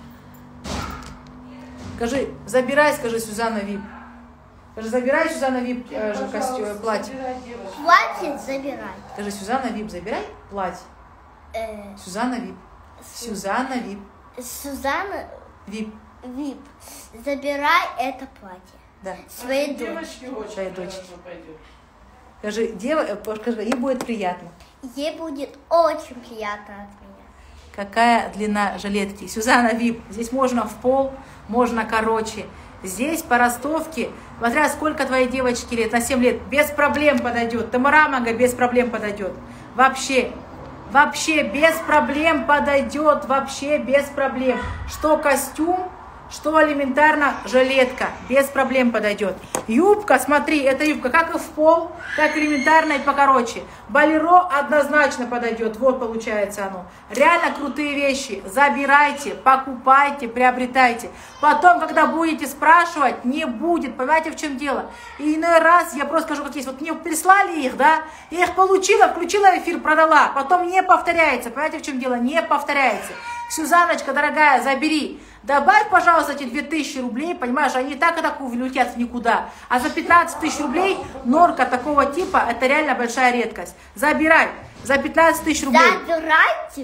Скажи, забирай, скажи, Сюзанна Вип. Скажи, забирай, Сюзанна Вип, костюм, платье. Платье забирай. Скажи, Сюзанна Вип, забирай платье. Сюзанна Вип. Сюзанна Вип. Сюзанна Вип. Вип. Забирай это платье. Да. Своей Девочки очень Своей дочке. хорошо пойдет. Скажи, ей будет приятно. Ей будет очень приятно от меня. Какая длина жилетки? Сюзанна Вип. Здесь можно в пол, можно короче. Здесь по ростовке, смотря сколько твоей девочки лет, на 7 лет, без проблем подойдет. Тамара Мага без проблем подойдет. Вообще без проблем подойдет. Вообще без проблем. Что костюм, что элементарно жилетка. Без проблем подойдет. Юбка, смотри, это юбка как и в пол, так элементарно и покороче. Болеро однозначно подойдет. Вот получается оно. Реально крутые вещи. Забирайте, покупайте, приобретайте. Потом, когда будете спрашивать, не будет. Понимаете, в чем дело? И иной раз я просто скажу, как есть. Вот мне прислали их, да? Я их получила, включила эфир, продала. Потом не повторяется. Понимаете, в чем дело? Не повторяется. Сюзанночка, дорогая, забери. Добавь, пожалуйста, эти 2000 рублей, понимаешь, они и так улетят в никуда. А за 15 тысяч рублей норка такого типа, это реально большая редкость. Забирай за 15 тысяч рублей. Забирайте.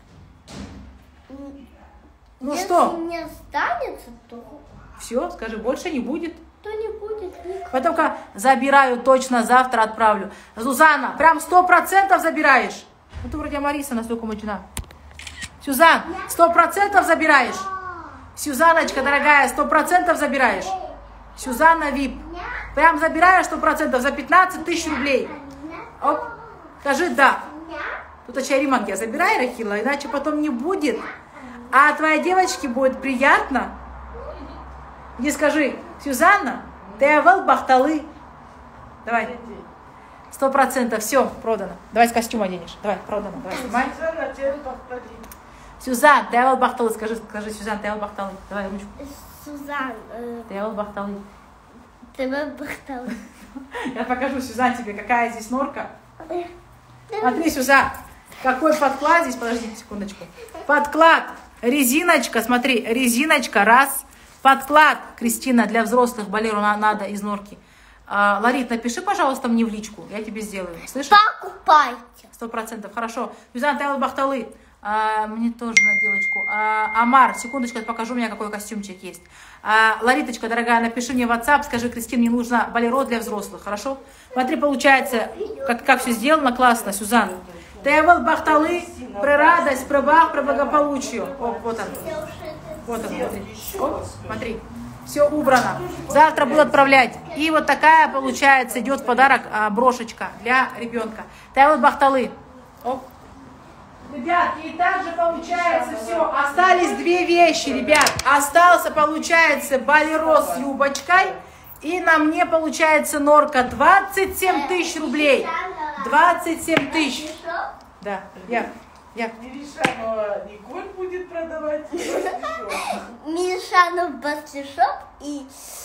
Ну Если что? не останется, то Все, скажи, больше не будет. не будет никакого. Поэтому забираю, точно завтра отправлю. Сюзанна, прям 100% забираешь? Ну ты вроде Мариса настолько мучена. Сюзан, 100% забираешь? Сюзанночка, дорогая, 100% забираешь? Сюзанна Вип, Прям забираешь 100% за 15 тысяч рублей. Оп. Скажи да. Тут чариманки забирай, Рахила, иначе потом не будет. А твоей девочке будет приятно. Иди скажи, Сюзанна, ты авал бахталы. Давай. 100%. Все, продано. Давай с костюма оденешь. Давай, продано. Давай, снимай. Сюзан, ты авал бахталы. Скажи, Сюзан, ты авал бахталы. Давай ручку. Сюзан, Ты авал бахталы. ты бахталы. Я покажу, Сюзан, тебе, какая здесь норка. Смотри, Сюзан, какой подклад здесь. Подожди секундочку. Подклад. Резиночка, смотри, резиночка, раз. Подклад, Кристина, для взрослых болеру надо из норки. Ларит, напиши, пожалуйста, мне в личку, я тебе сделаю. Слышишь? Покупайте. 100%. Хорошо. Юзан, ты бахталы. Мне тоже на девочку. Амар, секундочку, я покажу, у меня какой костюмчик есть. Лариточка, дорогая, напиши мне в WhatsApp, скажи, Кристина, мне нужно болеро для взрослых, хорошо? Смотри, получается, как все сделано классно, Сюзан. Ты бахталы, про радость, про бах, про благополучие. О, вот он. Вот он, смотри. Оп, смотри. Все убрано. Завтра буду отправлять. И вот такая, получается, идет в подарок брошечка для ребенка. Тайлот бахталы. Оп. Ребят, и также получается все. Остались две вещи, ребят. Остался, получается, болеро с юбочкой. И на мне, получается, норка 27 тысяч рублей. 27 тысяч. Да, я. Мишанова Николь будет продавать. Мишанов бастишоп и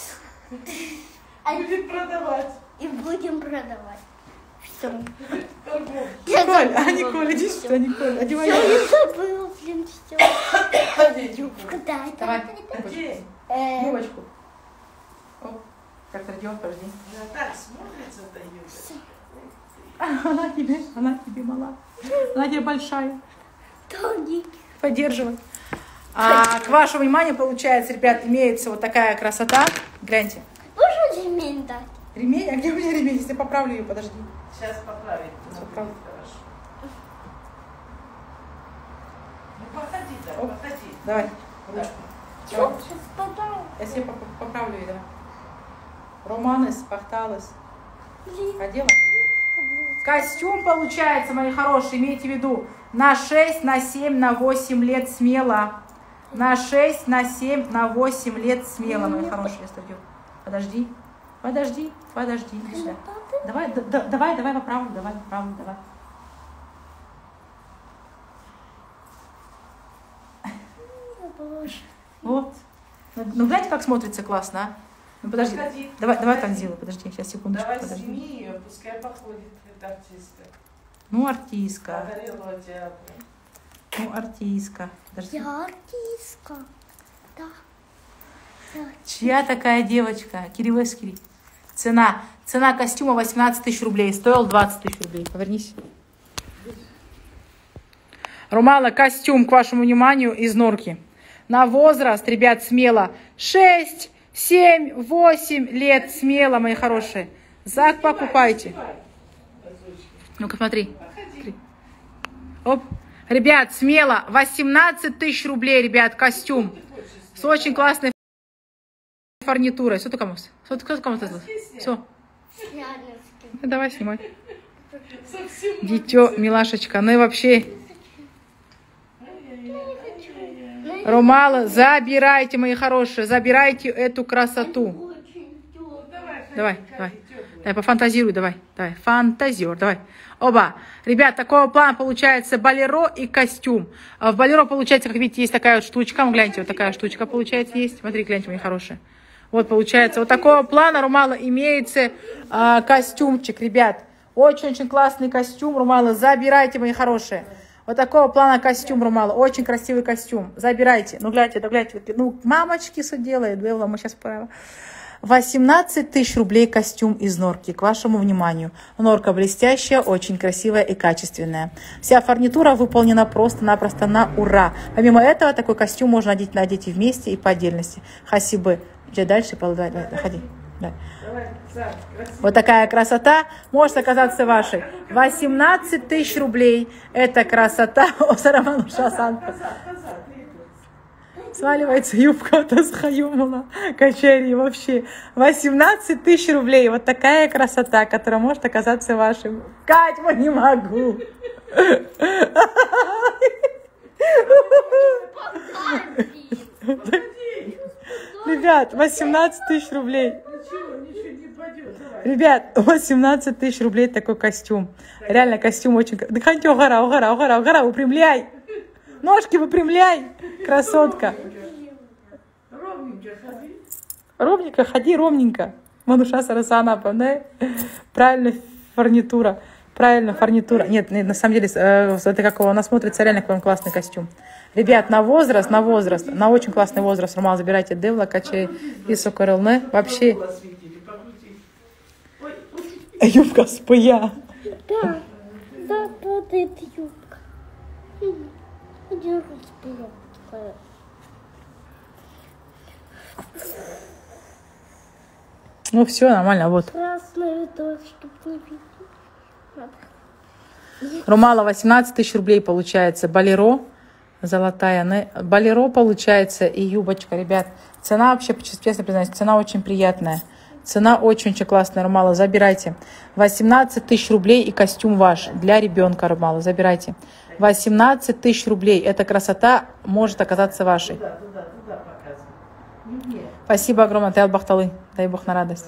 Будет продавать. и будем продавать. Все. Николь, Николь, иди сюда, Николь, одевай. Я забыла, блин, все. Юбка. Куда это? Давай, Одень. юбочку. Оп, как-то идет, подожди. Так смотрится-то юбка. Она тебе мала. Она тебе большая. Тоненький. Поддерживай. К вашему вниманию, получается, ребят, имеется вот такая красота. Гляньте. Можно ремень дать? Ремень? А где у меня ремень? Если поправлю ее, подожди. Сейчас поправить. Поправлю. Хорошо. Ну походи, да, Оп. походи. Давай, ручку. Что сейчас подал? Я себе поправлю ее, давай. Романес, пахталес. Блин. Одела? Костюм получается, мои хорошие, имейте в виду, на 6, на 7, на 8 лет смело. На 6, на 7, на 8 лет смело, мои хорошие. Подожди, подожди, подожди. Иди сюда. Давай, давай поправлю, давай. Вот. Ну, гляньте, как смотрится классно, а? Ну, подожди. Подходи. Давай Танзилу, подожди, сейчас, секундочку, Давай подожди. сними ее, пускай походит эта артистка. Ну, артистка. Подарила театру. Ну, артистка. Подожди. Я артистка. Да. Чья такая девочка? Кирилловский. Цена костюма 18 тысяч рублей. Стоил 20 тысяч рублей. Повернись. Румала, костюм, к вашему вниманию, из норки. На возраст, ребят, смело. 6, 7, 8 лет смело, мои хорошие. Зак покупайте. Ну-ка, смотри. Оп. Ребят, смело. 18 тысяч рублей, ребят, костюм. С очень классной фурнитурой. Что ты кому? Все. Давай, снимай. Дитё, милашечка. Ну и вообще. Ромала, забирайте, мои хорошие. Забирайте эту красоту. Давай. Давай, пофантазируй, давай. Фантазер, давай. Оба. Ребят, такого плана получается болеро и костюм. В болеро получается, как видите, есть такая вот штучка. Гляньте, вот такая штучка получается есть. Смотри, гляньте, мои хорошие. Вот получается, вот такого плана, Румала, имеется костюмчик, ребят. Очень-очень классный костюм, Румала. Забирайте, мои хорошие. Вот такого плана костюм, Румала. Очень красивый костюм. Забирайте. Ну, гляньте. Ну, мамочки что делает. Мы сейчас правильно. 18 тысяч рублей костюм из норки. К вашему вниманию. Норка блестящая, очень красивая и качественная. Вся фурнитура выполнена просто-напросто на ура. Помимо этого, такой костюм можно надеть и вместе, и по отдельности. Хасибы. Иди дальше, давай, ходи. Вот такая красота может оказаться вашей. 18 тысяч рублей. Это красота. Сваливается юбка, тасхаюмала, качари вообще. 18 тысяч рублей. Вот такая красота, которая может оказаться вашим. Кать, не могу. Ребят, 18 тысяч рублей. Ничего не пойдет. Ребят, 18 тысяч рублей такой костюм. Реально костюм очень... Дыхайте, угора, выпрямляй. Ножки выпрямляй, красотка. Ровненько ходи. Ровненько ходи, ровненько. Мануша Сарасана, да? Правильно, фурнитура. Правильно, фурнитура. Нет, на самом деле, это как у нас смотрится реально какой классный костюм. Ребят, на возраст, на очень классный возраст. Роман, забирайте Девла, Качей и Сокорелне. Вообще... Юбка с пыя. Да, да, падает юбка. Один раз вперед. Ну все, нормально, вот. Красный дождь, чтоб не видно. Румала 18 тысяч рублей получается. Болеро, золотая. Болеро получается и юбочка, ребят. Цена вообще, честно признаюсь, цена очень приятная. Цена очень-очень классная, Румала, забирайте. 18 тысяч рублей и костюм ваш для ребенка, Румала, забирайте. 18 тысяч рублей. Эта красота может оказаться вашей. Туда показывай. Спасибо огромное, ты Албахталы. Дай Бог на радость.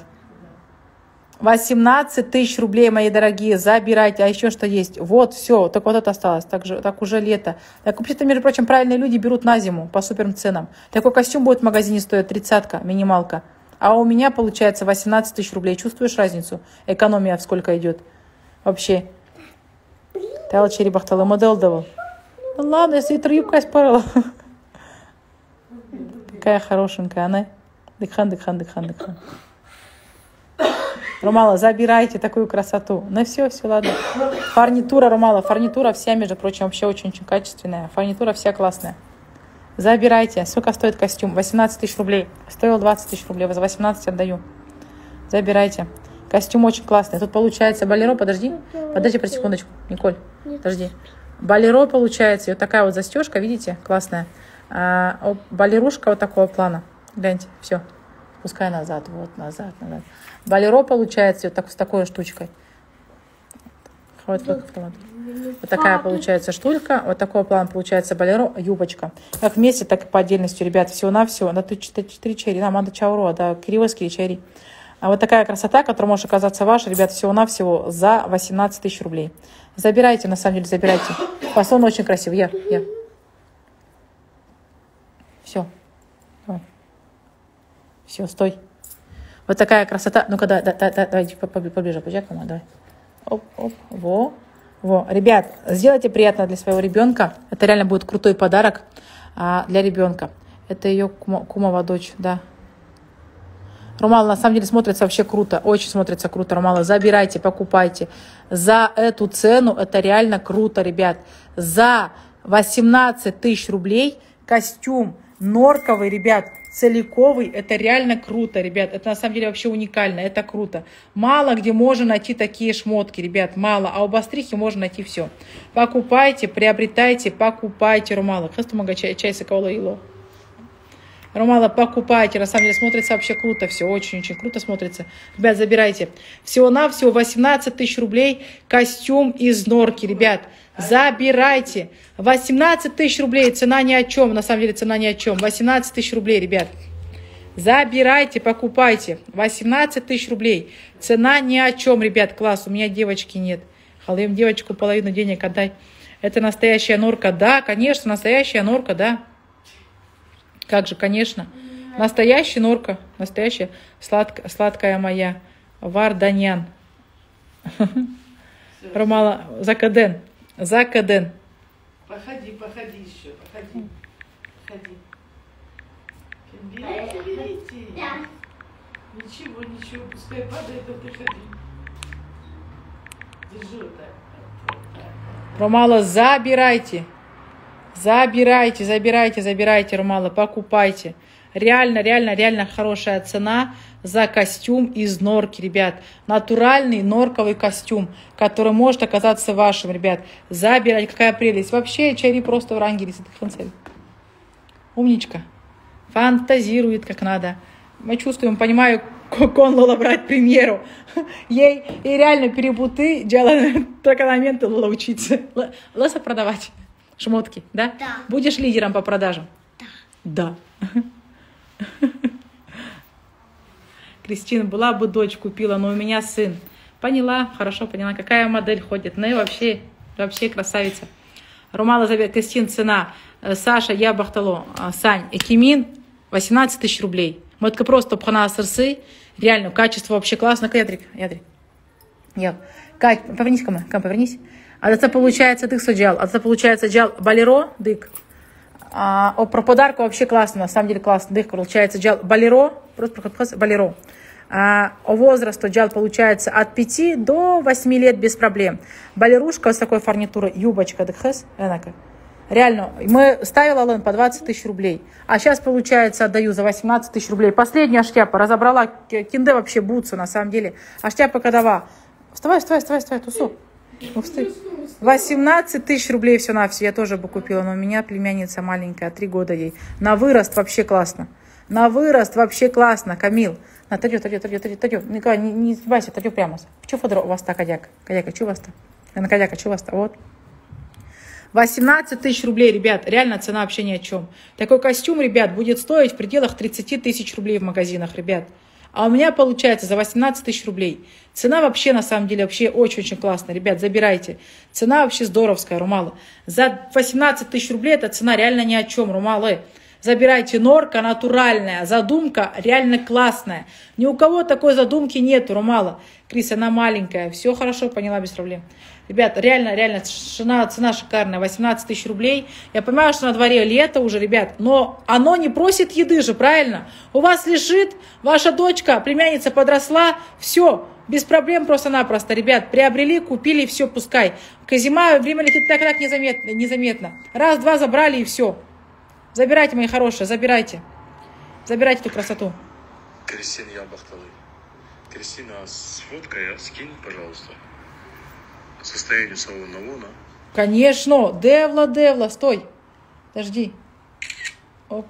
18 тысяч рублей, мои дорогие, забирайте. А еще что есть? Вот, все, только вот это осталось. Так уже лето. Так, вообще-то, между прочим, правильные люди берут на зиму по суперным ценам. Такой костюм будет в магазине стоить 30-ка, минималка. А у меня получается 18 тысяч рублей. Чувствуешь разницу? Экономия в сколько идет? Вообще. Ты Черри Бахталы модель давал. Ну ладно, если это юбка испарила. Какая хорошенькая она. Дыхан. Румала, забирайте такую красоту. Ну все, ладно. Фурнитура, Румала, фурнитура вся, между прочим, вообще очень-очень качественная. Фурнитура вся классная. Забирайте. Сколько стоит костюм? 18 тысяч рублей. Стоил 20 тысяч рублей. За 18 отдаю. Забирайте. Костюм очень классный. Тут получается болеро. Подожди про секундочку. Николь, подожди. Болеро получается. И вот такая вот застежка, видите? Классная. Болерушка вот такого плана. Гляньте. Все. Пускай назад. Вот, назад. Болеро получается вот с такой штучкой. Вот такая получается штулька. Вот такого плана получается болеро, юбочка. Как вместе, так и по отдельности, ребят. Всего-навсего. На 4 черри. Нам надо чауро, да, кривоски черри. А вот такая красота, которая может оказаться ваша, ребят, всего-навсего за 18 тысяч рублей. Забирайте, на самом деле, забирайте. Фасон очень красивый. Я. Все. Все, стой. Вот такая красота. Ну-ка, давайте поближе, давай. Оп, во. Ребят, сделайте приятно для своего ребенка. Это реально будет крутой подарок для ребенка. Это ее кумова дочь, да. Румала, на самом деле, смотрится вообще круто. Очень смотрится круто, Румала. Забирайте, покупайте. За эту цену это реально круто, ребят. За 18 тысяч рублей костюм норковый, ребят, целиковый. Это реально круто, ребят. Это на самом деле вообще уникально. Это круто. Мало где можно найти такие шмотки, ребят. Мало. А у Бастрихи можно найти все. Покупайте, приобретайте, покупайте, Румала. Хастумага чай сакаула ило. Румала, покупайте. На самом деле смотрится вообще круто все. Очень-очень круто смотрится. Ребят, забирайте. Всего-навсего 18 тысяч рублей костюм из норки, ребят. Забирайте. 18 тысяч рублей. Цена ни о чем. На самом деле цена ни о чем. 18 тысяч рублей, ребят. Забирайте, покупайте. 18 тысяч рублей. Цена ни о чем, ребят. Класс. У меня девочки нет. Халым девочку половину денег отдай. Это настоящая норка. Да, конечно, настоящая норка, да. Как же, конечно. Настоящая норка. Настоящая сладкая моя. Варданян. Ромала, Закаден. Походи еще, походи. Берите. Ничего, пускай падает, а ты ходи. Держи вот так. Ромала, забирайте, Ромала, покупайте. Реально хорошая цена за костюм из норки, ребят. Натуральный норковый костюм, который может оказаться вашим, ребят. Забирайте, какая прелесть. Вообще, чайри просто в рангеле. Умничка. фантазирует как надо. Мы чувствуем, понимаю, конлола брать примеру. Ей и реально перебуты, делала только на момент учиться. Лоса продавать шмотки, да? Да. Будешь лидером по продажам? Да. Кристина, была бы дочь, купила, но у меня сын. Поняла, хорошо поняла, какая модель ходит. Ну и вообще красавица. Румала Забет, Кристин, цена. Саша, я Бахтало. Сань, Экимин, 18 тысяч рублей. Мотка просто пхана сырсы. Реально, качество вообще классно. Ядрик. Кать, повернись ко мне, повернись. А это получается дык соджал. А это получается джал балеро, дык. Про подарку вообще классно, на самом деле классно. Дык получается джал балеро, просто балеро. Возраст джал получается от 5 до 8 лет без проблем. Балерушка с такой фурнитурой, юбочка, дыхас, реально, мы ставила лен по 20 тысяч рублей, а сейчас, получается, отдаю за 18 тысяч рублей. Последняя шляпа, разобрала, кинде вообще бутсы, на самом деле. А шляпа кадава. Вставай, тусу. 18 тысяч рублей все на все, я тоже бы купила, но у меня племянница маленькая, 3 года ей. На вырост вообще классно. Камил. Тадю. Николай, не сбайся, тадю прямо. Чё фодро у вас так, кадяка, чё у вас-то? Кадяка, чё у вас-то? Вот. 18 тысяч рублей, ребят, реально цена вообще ни о чем. Такой костюм, ребят, будет стоить в пределах 30 тысяч рублей в магазинах, ребят. А у меня получается за 18 тысяч рублей. Цена вообще, на самом деле, вообще очень-очень классная. Ребят, забирайте. Цена вообще здоровская, Румала. За 18 тысяч рублей эта цена реально ни о чем, Румалы. Забирайте, норка натуральная, задумка реально классная. Ни у кого такой задумки нету, Румала. Крис, она маленькая, все хорошо, поняла, без проблем. Ребят, реально, цена шикарная, 18 тысяч рублей. Я понимаю, что на дворе лето уже, ребят, но оно не просит еды же, правильно? У вас лежит, ваша дочка, племянница подросла, все, без проблем просто-напросто, ребят. Приобрели, купили, все, пускай. Зима, время летит так незаметно. Раз-два забрали и все. Забирайте, мои хорошие, забирайте. Забирайте эту красоту. Кристина, я Бахталы. Кристина, сфоткай, скинь, пожалуйста. Состояние салона Луна. Конечно. Девла, стой. Подожди. Оп.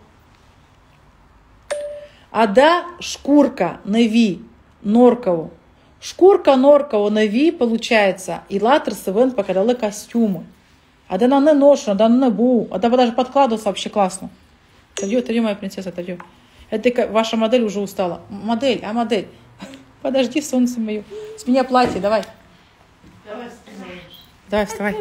Ада шкурка неви норкову. Шкурка норкову неви получается. И латер севен покадали костюмы. А да на не ношу, да на не бу. А да даже подкладываться вообще классно. Тадю, моя принцесса, тадю. Это ваша модель уже устала. Модель. Подожди, солнце мое. С меня платье, давай. Давай, вставай.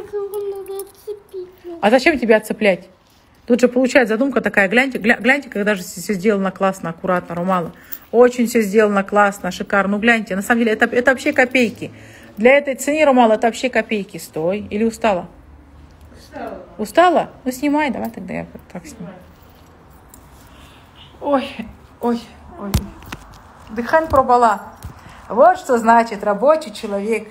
А зачем тебя отцеплять? Тут же получается задумка такая. Гляньте, когда же все сделано классно, аккуратно, Румала. Очень все сделано классно, шикарно. Ну, гляньте, на самом деле, это вообще копейки. Для этой цены, Румала, это вообще копейки. Стой. Или устала? Устала? Ну, снимай, давай тогда я так снимаю. Ой. Дыхань пробала. Вот что значит рабочий человек.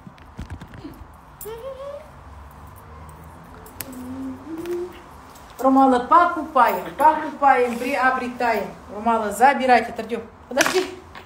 Румала, покупаем, приобретаем. Румала, забирайте, Тардю. Подожди.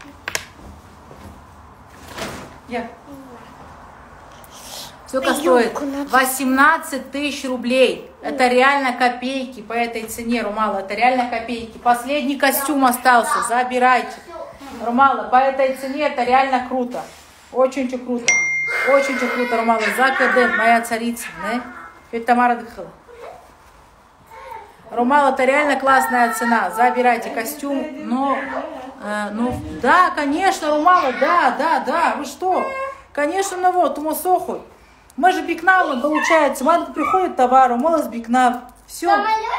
Сколько стоит? 18 тысяч рублей. Это реально копейки по этой цене, Румала. Это реально копейки. Последний костюм остался. Забирайте. Румала, по этой цене это реально круто. Очень-очень круто. Очень-очень круто, Румала. Закадем, моя царица. Это Тамара дыхала. Румала, это реально классная цена. Забирайте костюм. Да, конечно, Румала, да. Вы что? Конечно, вот, умосохуй. Мы же бикнавы, получается. Мальчик приходит товар, Румала бикнав. Все.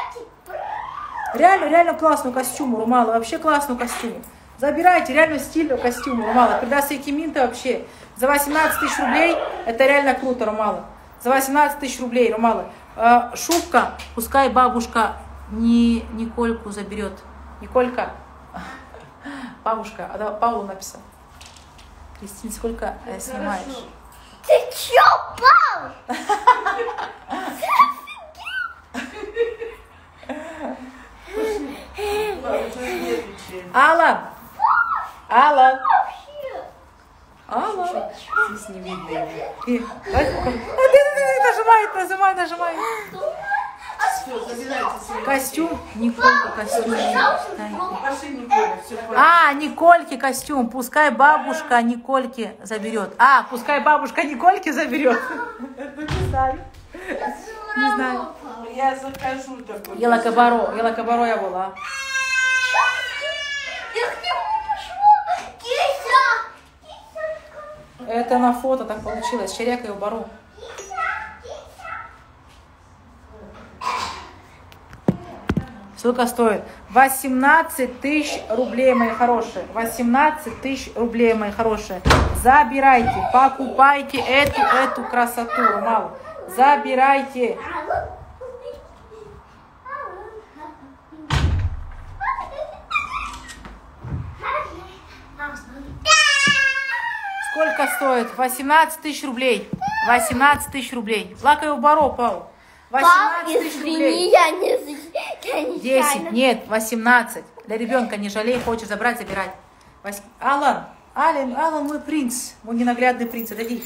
Реально классный костюм, Румала. Вообще классный костюм. Забирайте, реально стильный костюм, Румала. Передаст Экимин-то вообще. За 18 тысяч рублей это реально круто, Румала. За 18 тысяч рублей, Румала. Шубка, пускай бабушка Никольку заберет. Николька. Бабушка, а да, Павлу написал. Кристина, сколько снимаешь? Ты чё, Павел? Алла. Здесь не видно его. Нажимай. Все, забирайте свои. Костюм, Николька, костюм. Пошли, Николя, все. А, Никольке костюм. Пускай бабушка Никольке заберет. А, пускай бабушка Никольке заберет. Не знаю. Не знаю. Я захожу такой. Ела кабаро я была. Это на фото так получилось. Черека и бару. Сколько стоит? 18 тысяч рублей, мои хорошие. 18 тысяч рублей, мои хорошие. Забирайте, покупайте эту красоту, Румал. Забирайте. Сколько стоит? 18 тысяч рублей. 18 тысяч рублей. Лакай убаро, Пау. 18 тысяч рублей. Я не 10, нет, 18. Для ребенка не жалей, хочешь забрать, забирать. Алан, мой принц, мой ненаглядный принц, отойди.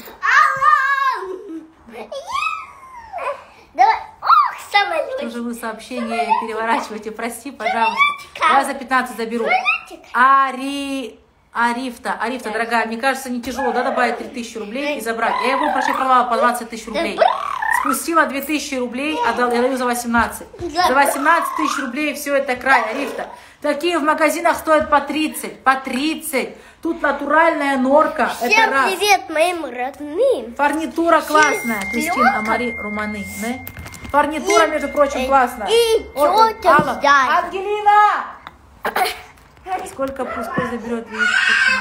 Давай. Ох, самолетик. Что же вы сообщение переворачиваете? Прости, пожалуйста. Я за 15 заберу. Арифта, дорогая, мне кажется, не тяжело, да, добавить 3000 рублей и забрать. Я его продавала по 20 тысяч рублей. Спустила 2000 рублей, я даю за 18. За 18 тысяч рублей все это край, Арифта. Такие в магазинах стоят по 30, по 30. Тут натуральная норка. Всем это раз. привет моим родным. Фарнитура классная, Кристина Амари Руманы. Не? Фарнитура, между прочим, классная. И тетя дядя. Ангелина! Сколько пускай заберет, видишь,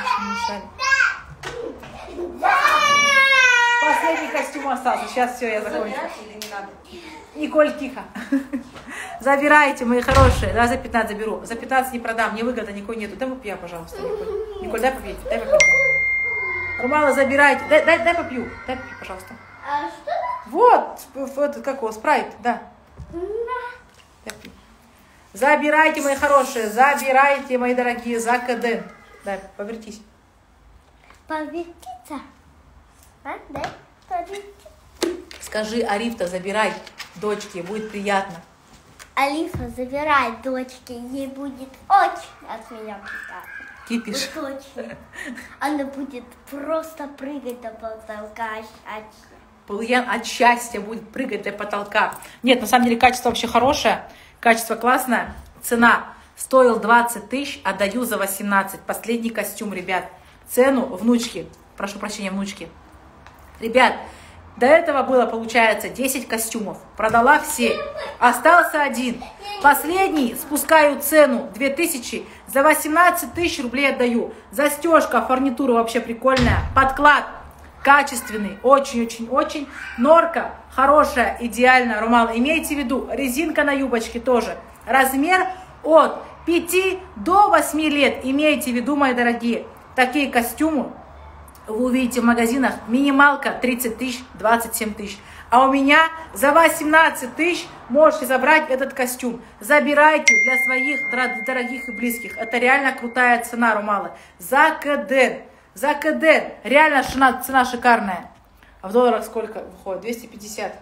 последний костюм остался. Сейчас все, я закончу. Николь, тихо. Забирайте, мои хорошие. Да, за 15 заберу. За 15 не продам, мне выгода никакой нету. Дай попью, пожалуйста, Николь. Николь, дай попить, дай попить. Румала, забирайте. Дай попью. Дай попью, пожалуйста. А что? Вот, как его, спрайт, да. Дай попью. Забирайте, мои хорошие, забирайте, мои дорогие, за КД. Да, повертись. Повертиться? А, да? Повертиться. Скажи, Арифта, забирай дочке, будет приятно. Алифа, забирай дочки, ей будет очень от меня приятно. Кипиш. Вот точно. Она будет просто прыгать до потолка. Полуян от счастья будет прыгать до потолка. Нет, на самом деле качество вообще хорошее. Качество классное. Цена стоил 20 тысяч, отдаю за 18. Последний костюм, ребят. Цену внучки. Прошу прощения, внучки. Ребят, до этого было, получается, 10 костюмов. Продала все. Остался один. Последний спускаю цену 2000. За 18 тысяч рублей отдаю. Застежка, фурнитура вообще прикольная. Подклад качественный. Очень-очень-очень. Норка хорошая, идеальная. Румал, имейте в виду, резинка на юбочке тоже. Размер от 5 до 8 лет. Имейте в виду, мои дорогие. Такие костюмы вы увидите в магазинах. Минималка 30 тысяч, 27 тысяч. А у меня за 18 тысяч можете забрать этот костюм. Забирайте для своих дорогих и близких. Это реально крутая цена, Румала. За КД. За КД. Реально цена шикарная. А в долларах сколько выходит? 250.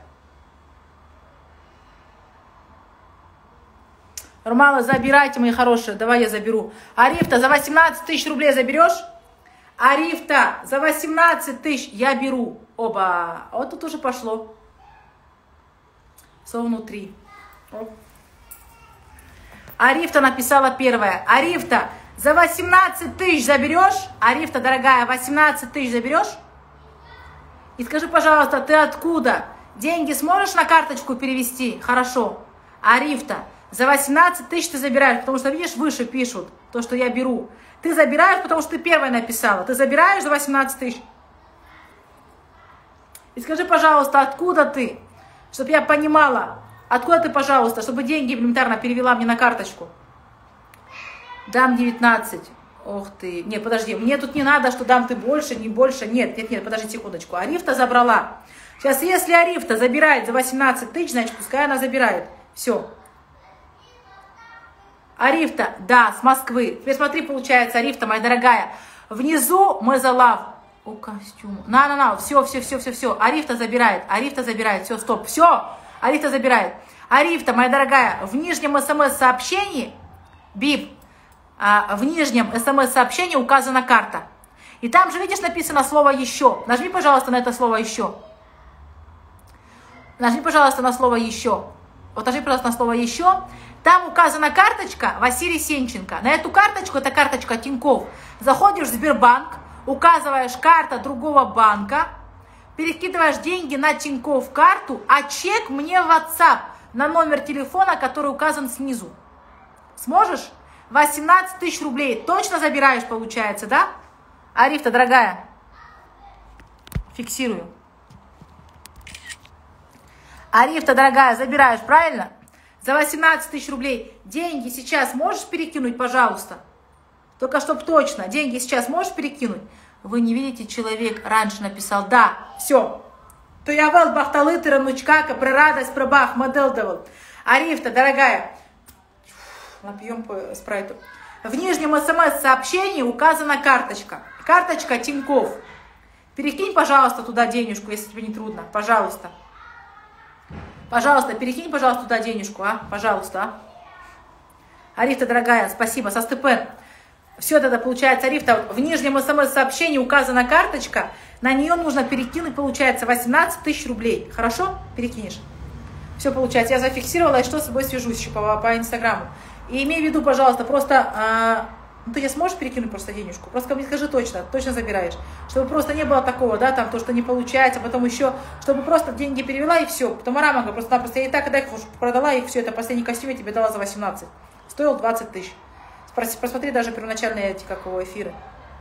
Румала, забирайте, мои хорошие. Давай я заберу. Арифта, за 18 тысяч рублей заберешь? Арифта, за 18 тысяч я беру. Оба. А вот тут уже пошло. Все внутри. Арифта написала первое. Арифта, за 18 тысяч заберешь? Арифта, дорогая, 18 тысяч заберешь? И скажи, пожалуйста, ты откуда? Деньги сможешь на карточку перевести? Хорошо. Арифта, за 18 тысяч ты забираешь, потому что, видишь, выше пишут то, что я беру. Ты забираешь, потому что ты первая написала. Ты забираешь за 18 тысяч. И скажи, пожалуйста, откуда ты? Чтобы я понимала. Откуда ты, пожалуйста, чтобы деньги элементарно перевела мне на карточку. Дам 19. Ох ты. Нет, подожди. Мне тут не надо, что дам ты больше, не больше. Нет, подожди секундочку. Арифта забрала. Сейчас, если Арифта забирает за 18 тысяч, значит, пускай она забирает. Все. Арифта, да, с Москвы. Теперь смотри, получается, Арифта, моя дорогая. Внизу мы за лав. О, костюм. На. Все. Арифта забирает. Все, стоп. Все. Арифта забирает. Арифта, моя дорогая, в нижнем смс-сообщении, Бип, в нижнем смс-сообщении указана карта. И там же, видишь, написано слово «еще». Нажми, пожалуйста, на это слово «еще». Нажми, пожалуйста, на слово «еще». Вот нажми, пожалуйста, на слово «еще». Там указана карточка Василий Сенченко. На эту карточку, это карточка Тинькофф, заходишь в Сбербанк, указываешь карта другого банка, перекидываешь деньги на Тинькофф карту, а чек мне в WhatsApp на номер телефона, который указан снизу. Сможешь? 18 тысяч рублей. Точно забираешь, получается, да? Арифта, дорогая. Фиксирую. Арифта, дорогая, забираешь, правильно? За 18 тысяч рублей. Деньги сейчас можешь перекинуть, пожалуйста? Только чтоб точно. Деньги сейчас можешь перекинуть? Вы не видите, человек раньше написал. Да, все. То я вел бахталы, ты ранучкака, про радость, про бах, модель давал. Арифта, дорогая. Напьем по спрайту. В нижнем смс-сообщении указана карточка. Карточка Тинькофф. Перекинь, пожалуйста, туда денежку, если тебе не трудно. Пожалуйста. Пожалуйста, перекинь, пожалуйста, туда денежку, а? Пожалуйста, а? Арифта, дорогая, спасибо. Со Степен. Все тогда получается, Арифта, в нижнем смс-сообщении указана карточка. На нее нужно перекинуть, получается, 18 тысяч рублей. Хорошо? Перекинешь. Все получается. Я зафиксировала, и что с тобой свяжусь еще по Инстаграму. И имей в виду, пожалуйста, просто... ты не сможешь перекинуть просто денежку? Просто мне скажи точно забираешь. Чтобы просто не было такого, да, там, то, что не получается, потом еще, чтобы просто деньги перевела и все. Потом Арама просто я и так, когда их продала, их все, это последний костюм я тебе дала за 18. Стоил 20 тысяч. Посмотри даже первоначальные эти, эфиры.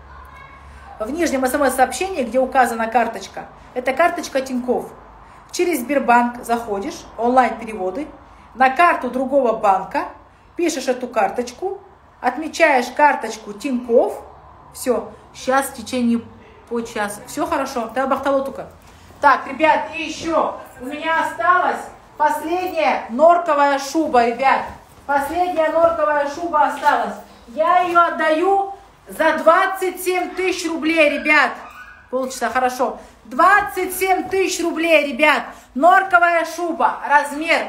В нижнем смс-сообщении, где указана карточка, это карточка Тинькофф. Через Сбербанк заходишь, онлайн-переводы, на карту другого банка, пишешь эту карточку, отмечаешь карточку Тинькофф, все, сейчас в течение получаса, все хорошо, ты обахтало только. Так, ребят, и еще у меня осталась последняя норковая шуба, ребят, последняя норковая шуба осталась, я ее отдаю за 27 тысяч рублей, ребят, полчаса, хорошо, 27 тысяч рублей, ребят, норковая шуба, размер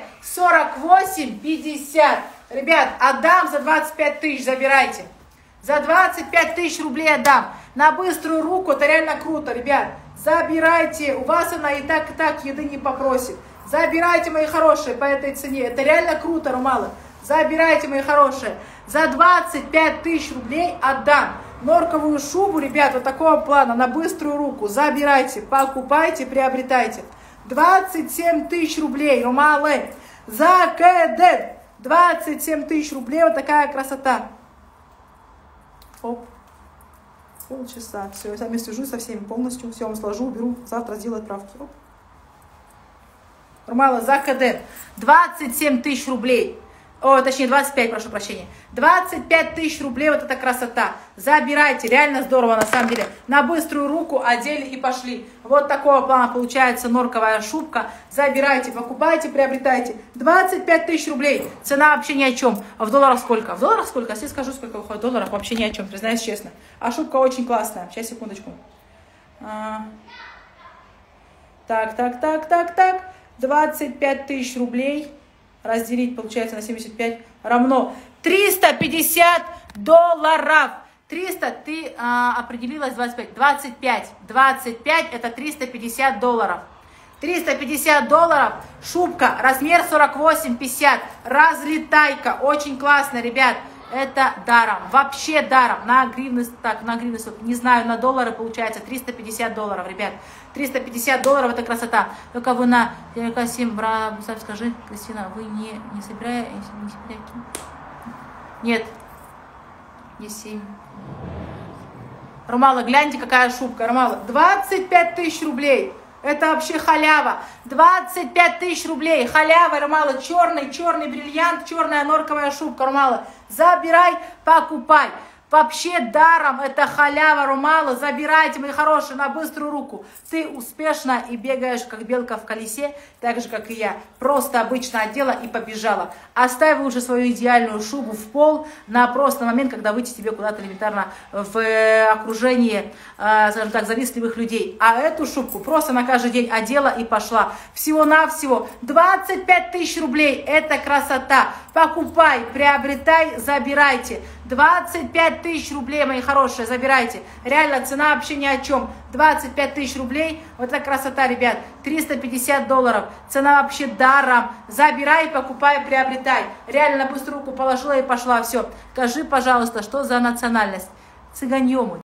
48-50. Ребят, отдам за 25 тысяч, забирайте. За 25 тысяч рублей отдам. На быструю руку, это реально круто, ребят. Забирайте, у вас она и так еды не попросит. Забирайте, мои хорошие, по этой цене. Это реально круто, Румалы. Забирайте, мои хорошие. За 25 тысяч рублей отдам. Норковую шубу, ребят, вот такого плана, на быструю руку. Забирайте, покупайте, приобретайте. 27 тысяч рублей, Румалы. За КД. 27 тысяч рублей, вот такая красота. Оп. Полчаса. Все, я с вами свяжусь со всеми полностью. Все вам сложу, уберу. Завтра сделаю отправки. Оп. Нормально, за КД. 27 тысяч рублей. О, точнее, 25, прошу прощения. 25 тысяч рублей, вот эта красота. Забирайте, реально здорово, на самом деле. На быструю руку одели и пошли. Вот такого плана получается норковая шубка. Забирайте, покупайте, приобретайте. 25 тысяч рублей. Цена вообще ни о чем. А в долларах сколько? В долларах сколько? Если скажу, сколько выходит в долларах, вообще ни о чем, признаюсь честно. А шубка очень классная. Сейчас, секундочку. Так. 25 тысяч рублей. Разделить, получается, на 75 равно 350 долларов. 300, ты определилась 25. 25 это 350 долларов. 350 долларов, шубка, размер 48-50, разлетайка, очень классно, ребят. Это даром, вообще даром, на гривны, не знаю, на доллары получается 350 долларов, ребят. 350 долларов, это красота. Только вы на 7 скажи, Кристина, вы не собираете? Нет, не 7. Румала, гляньте, какая шубка, Румала, 25 тысяч рублей. Это вообще халява. 25 тысяч рублей. Халява, Румала. Черный бриллиант, черная норковая шубка, Румала. Забирай, покупай. Вообще даром, это халява, румала, забирайте, мои хорошие, на быструю руку. Ты успешно и бегаешь, как белка в колесе, так же, как и я. Просто обычно одела и побежала. Оставь лучше свою идеальную шубу в пол на просто момент, когда выйти тебе куда-то элементарно в окружении, скажем так, завистливых людей. А эту шубку просто на каждый день одела и пошла. Всего-навсего 25 тысяч рублей. Это красота. Покупай, приобретай, забирайте. 25 тысяч рублей, мои хорошие, забирайте. Реально, цена вообще ни о чем. 25 тысяч рублей, вот это красота, ребят. $350. Цена вообще даром. Забирай, покупай, приобретай. Реально, на быструю руку положила и пошла, все. Скажи, пожалуйста, что за национальность? Цыганье, мой.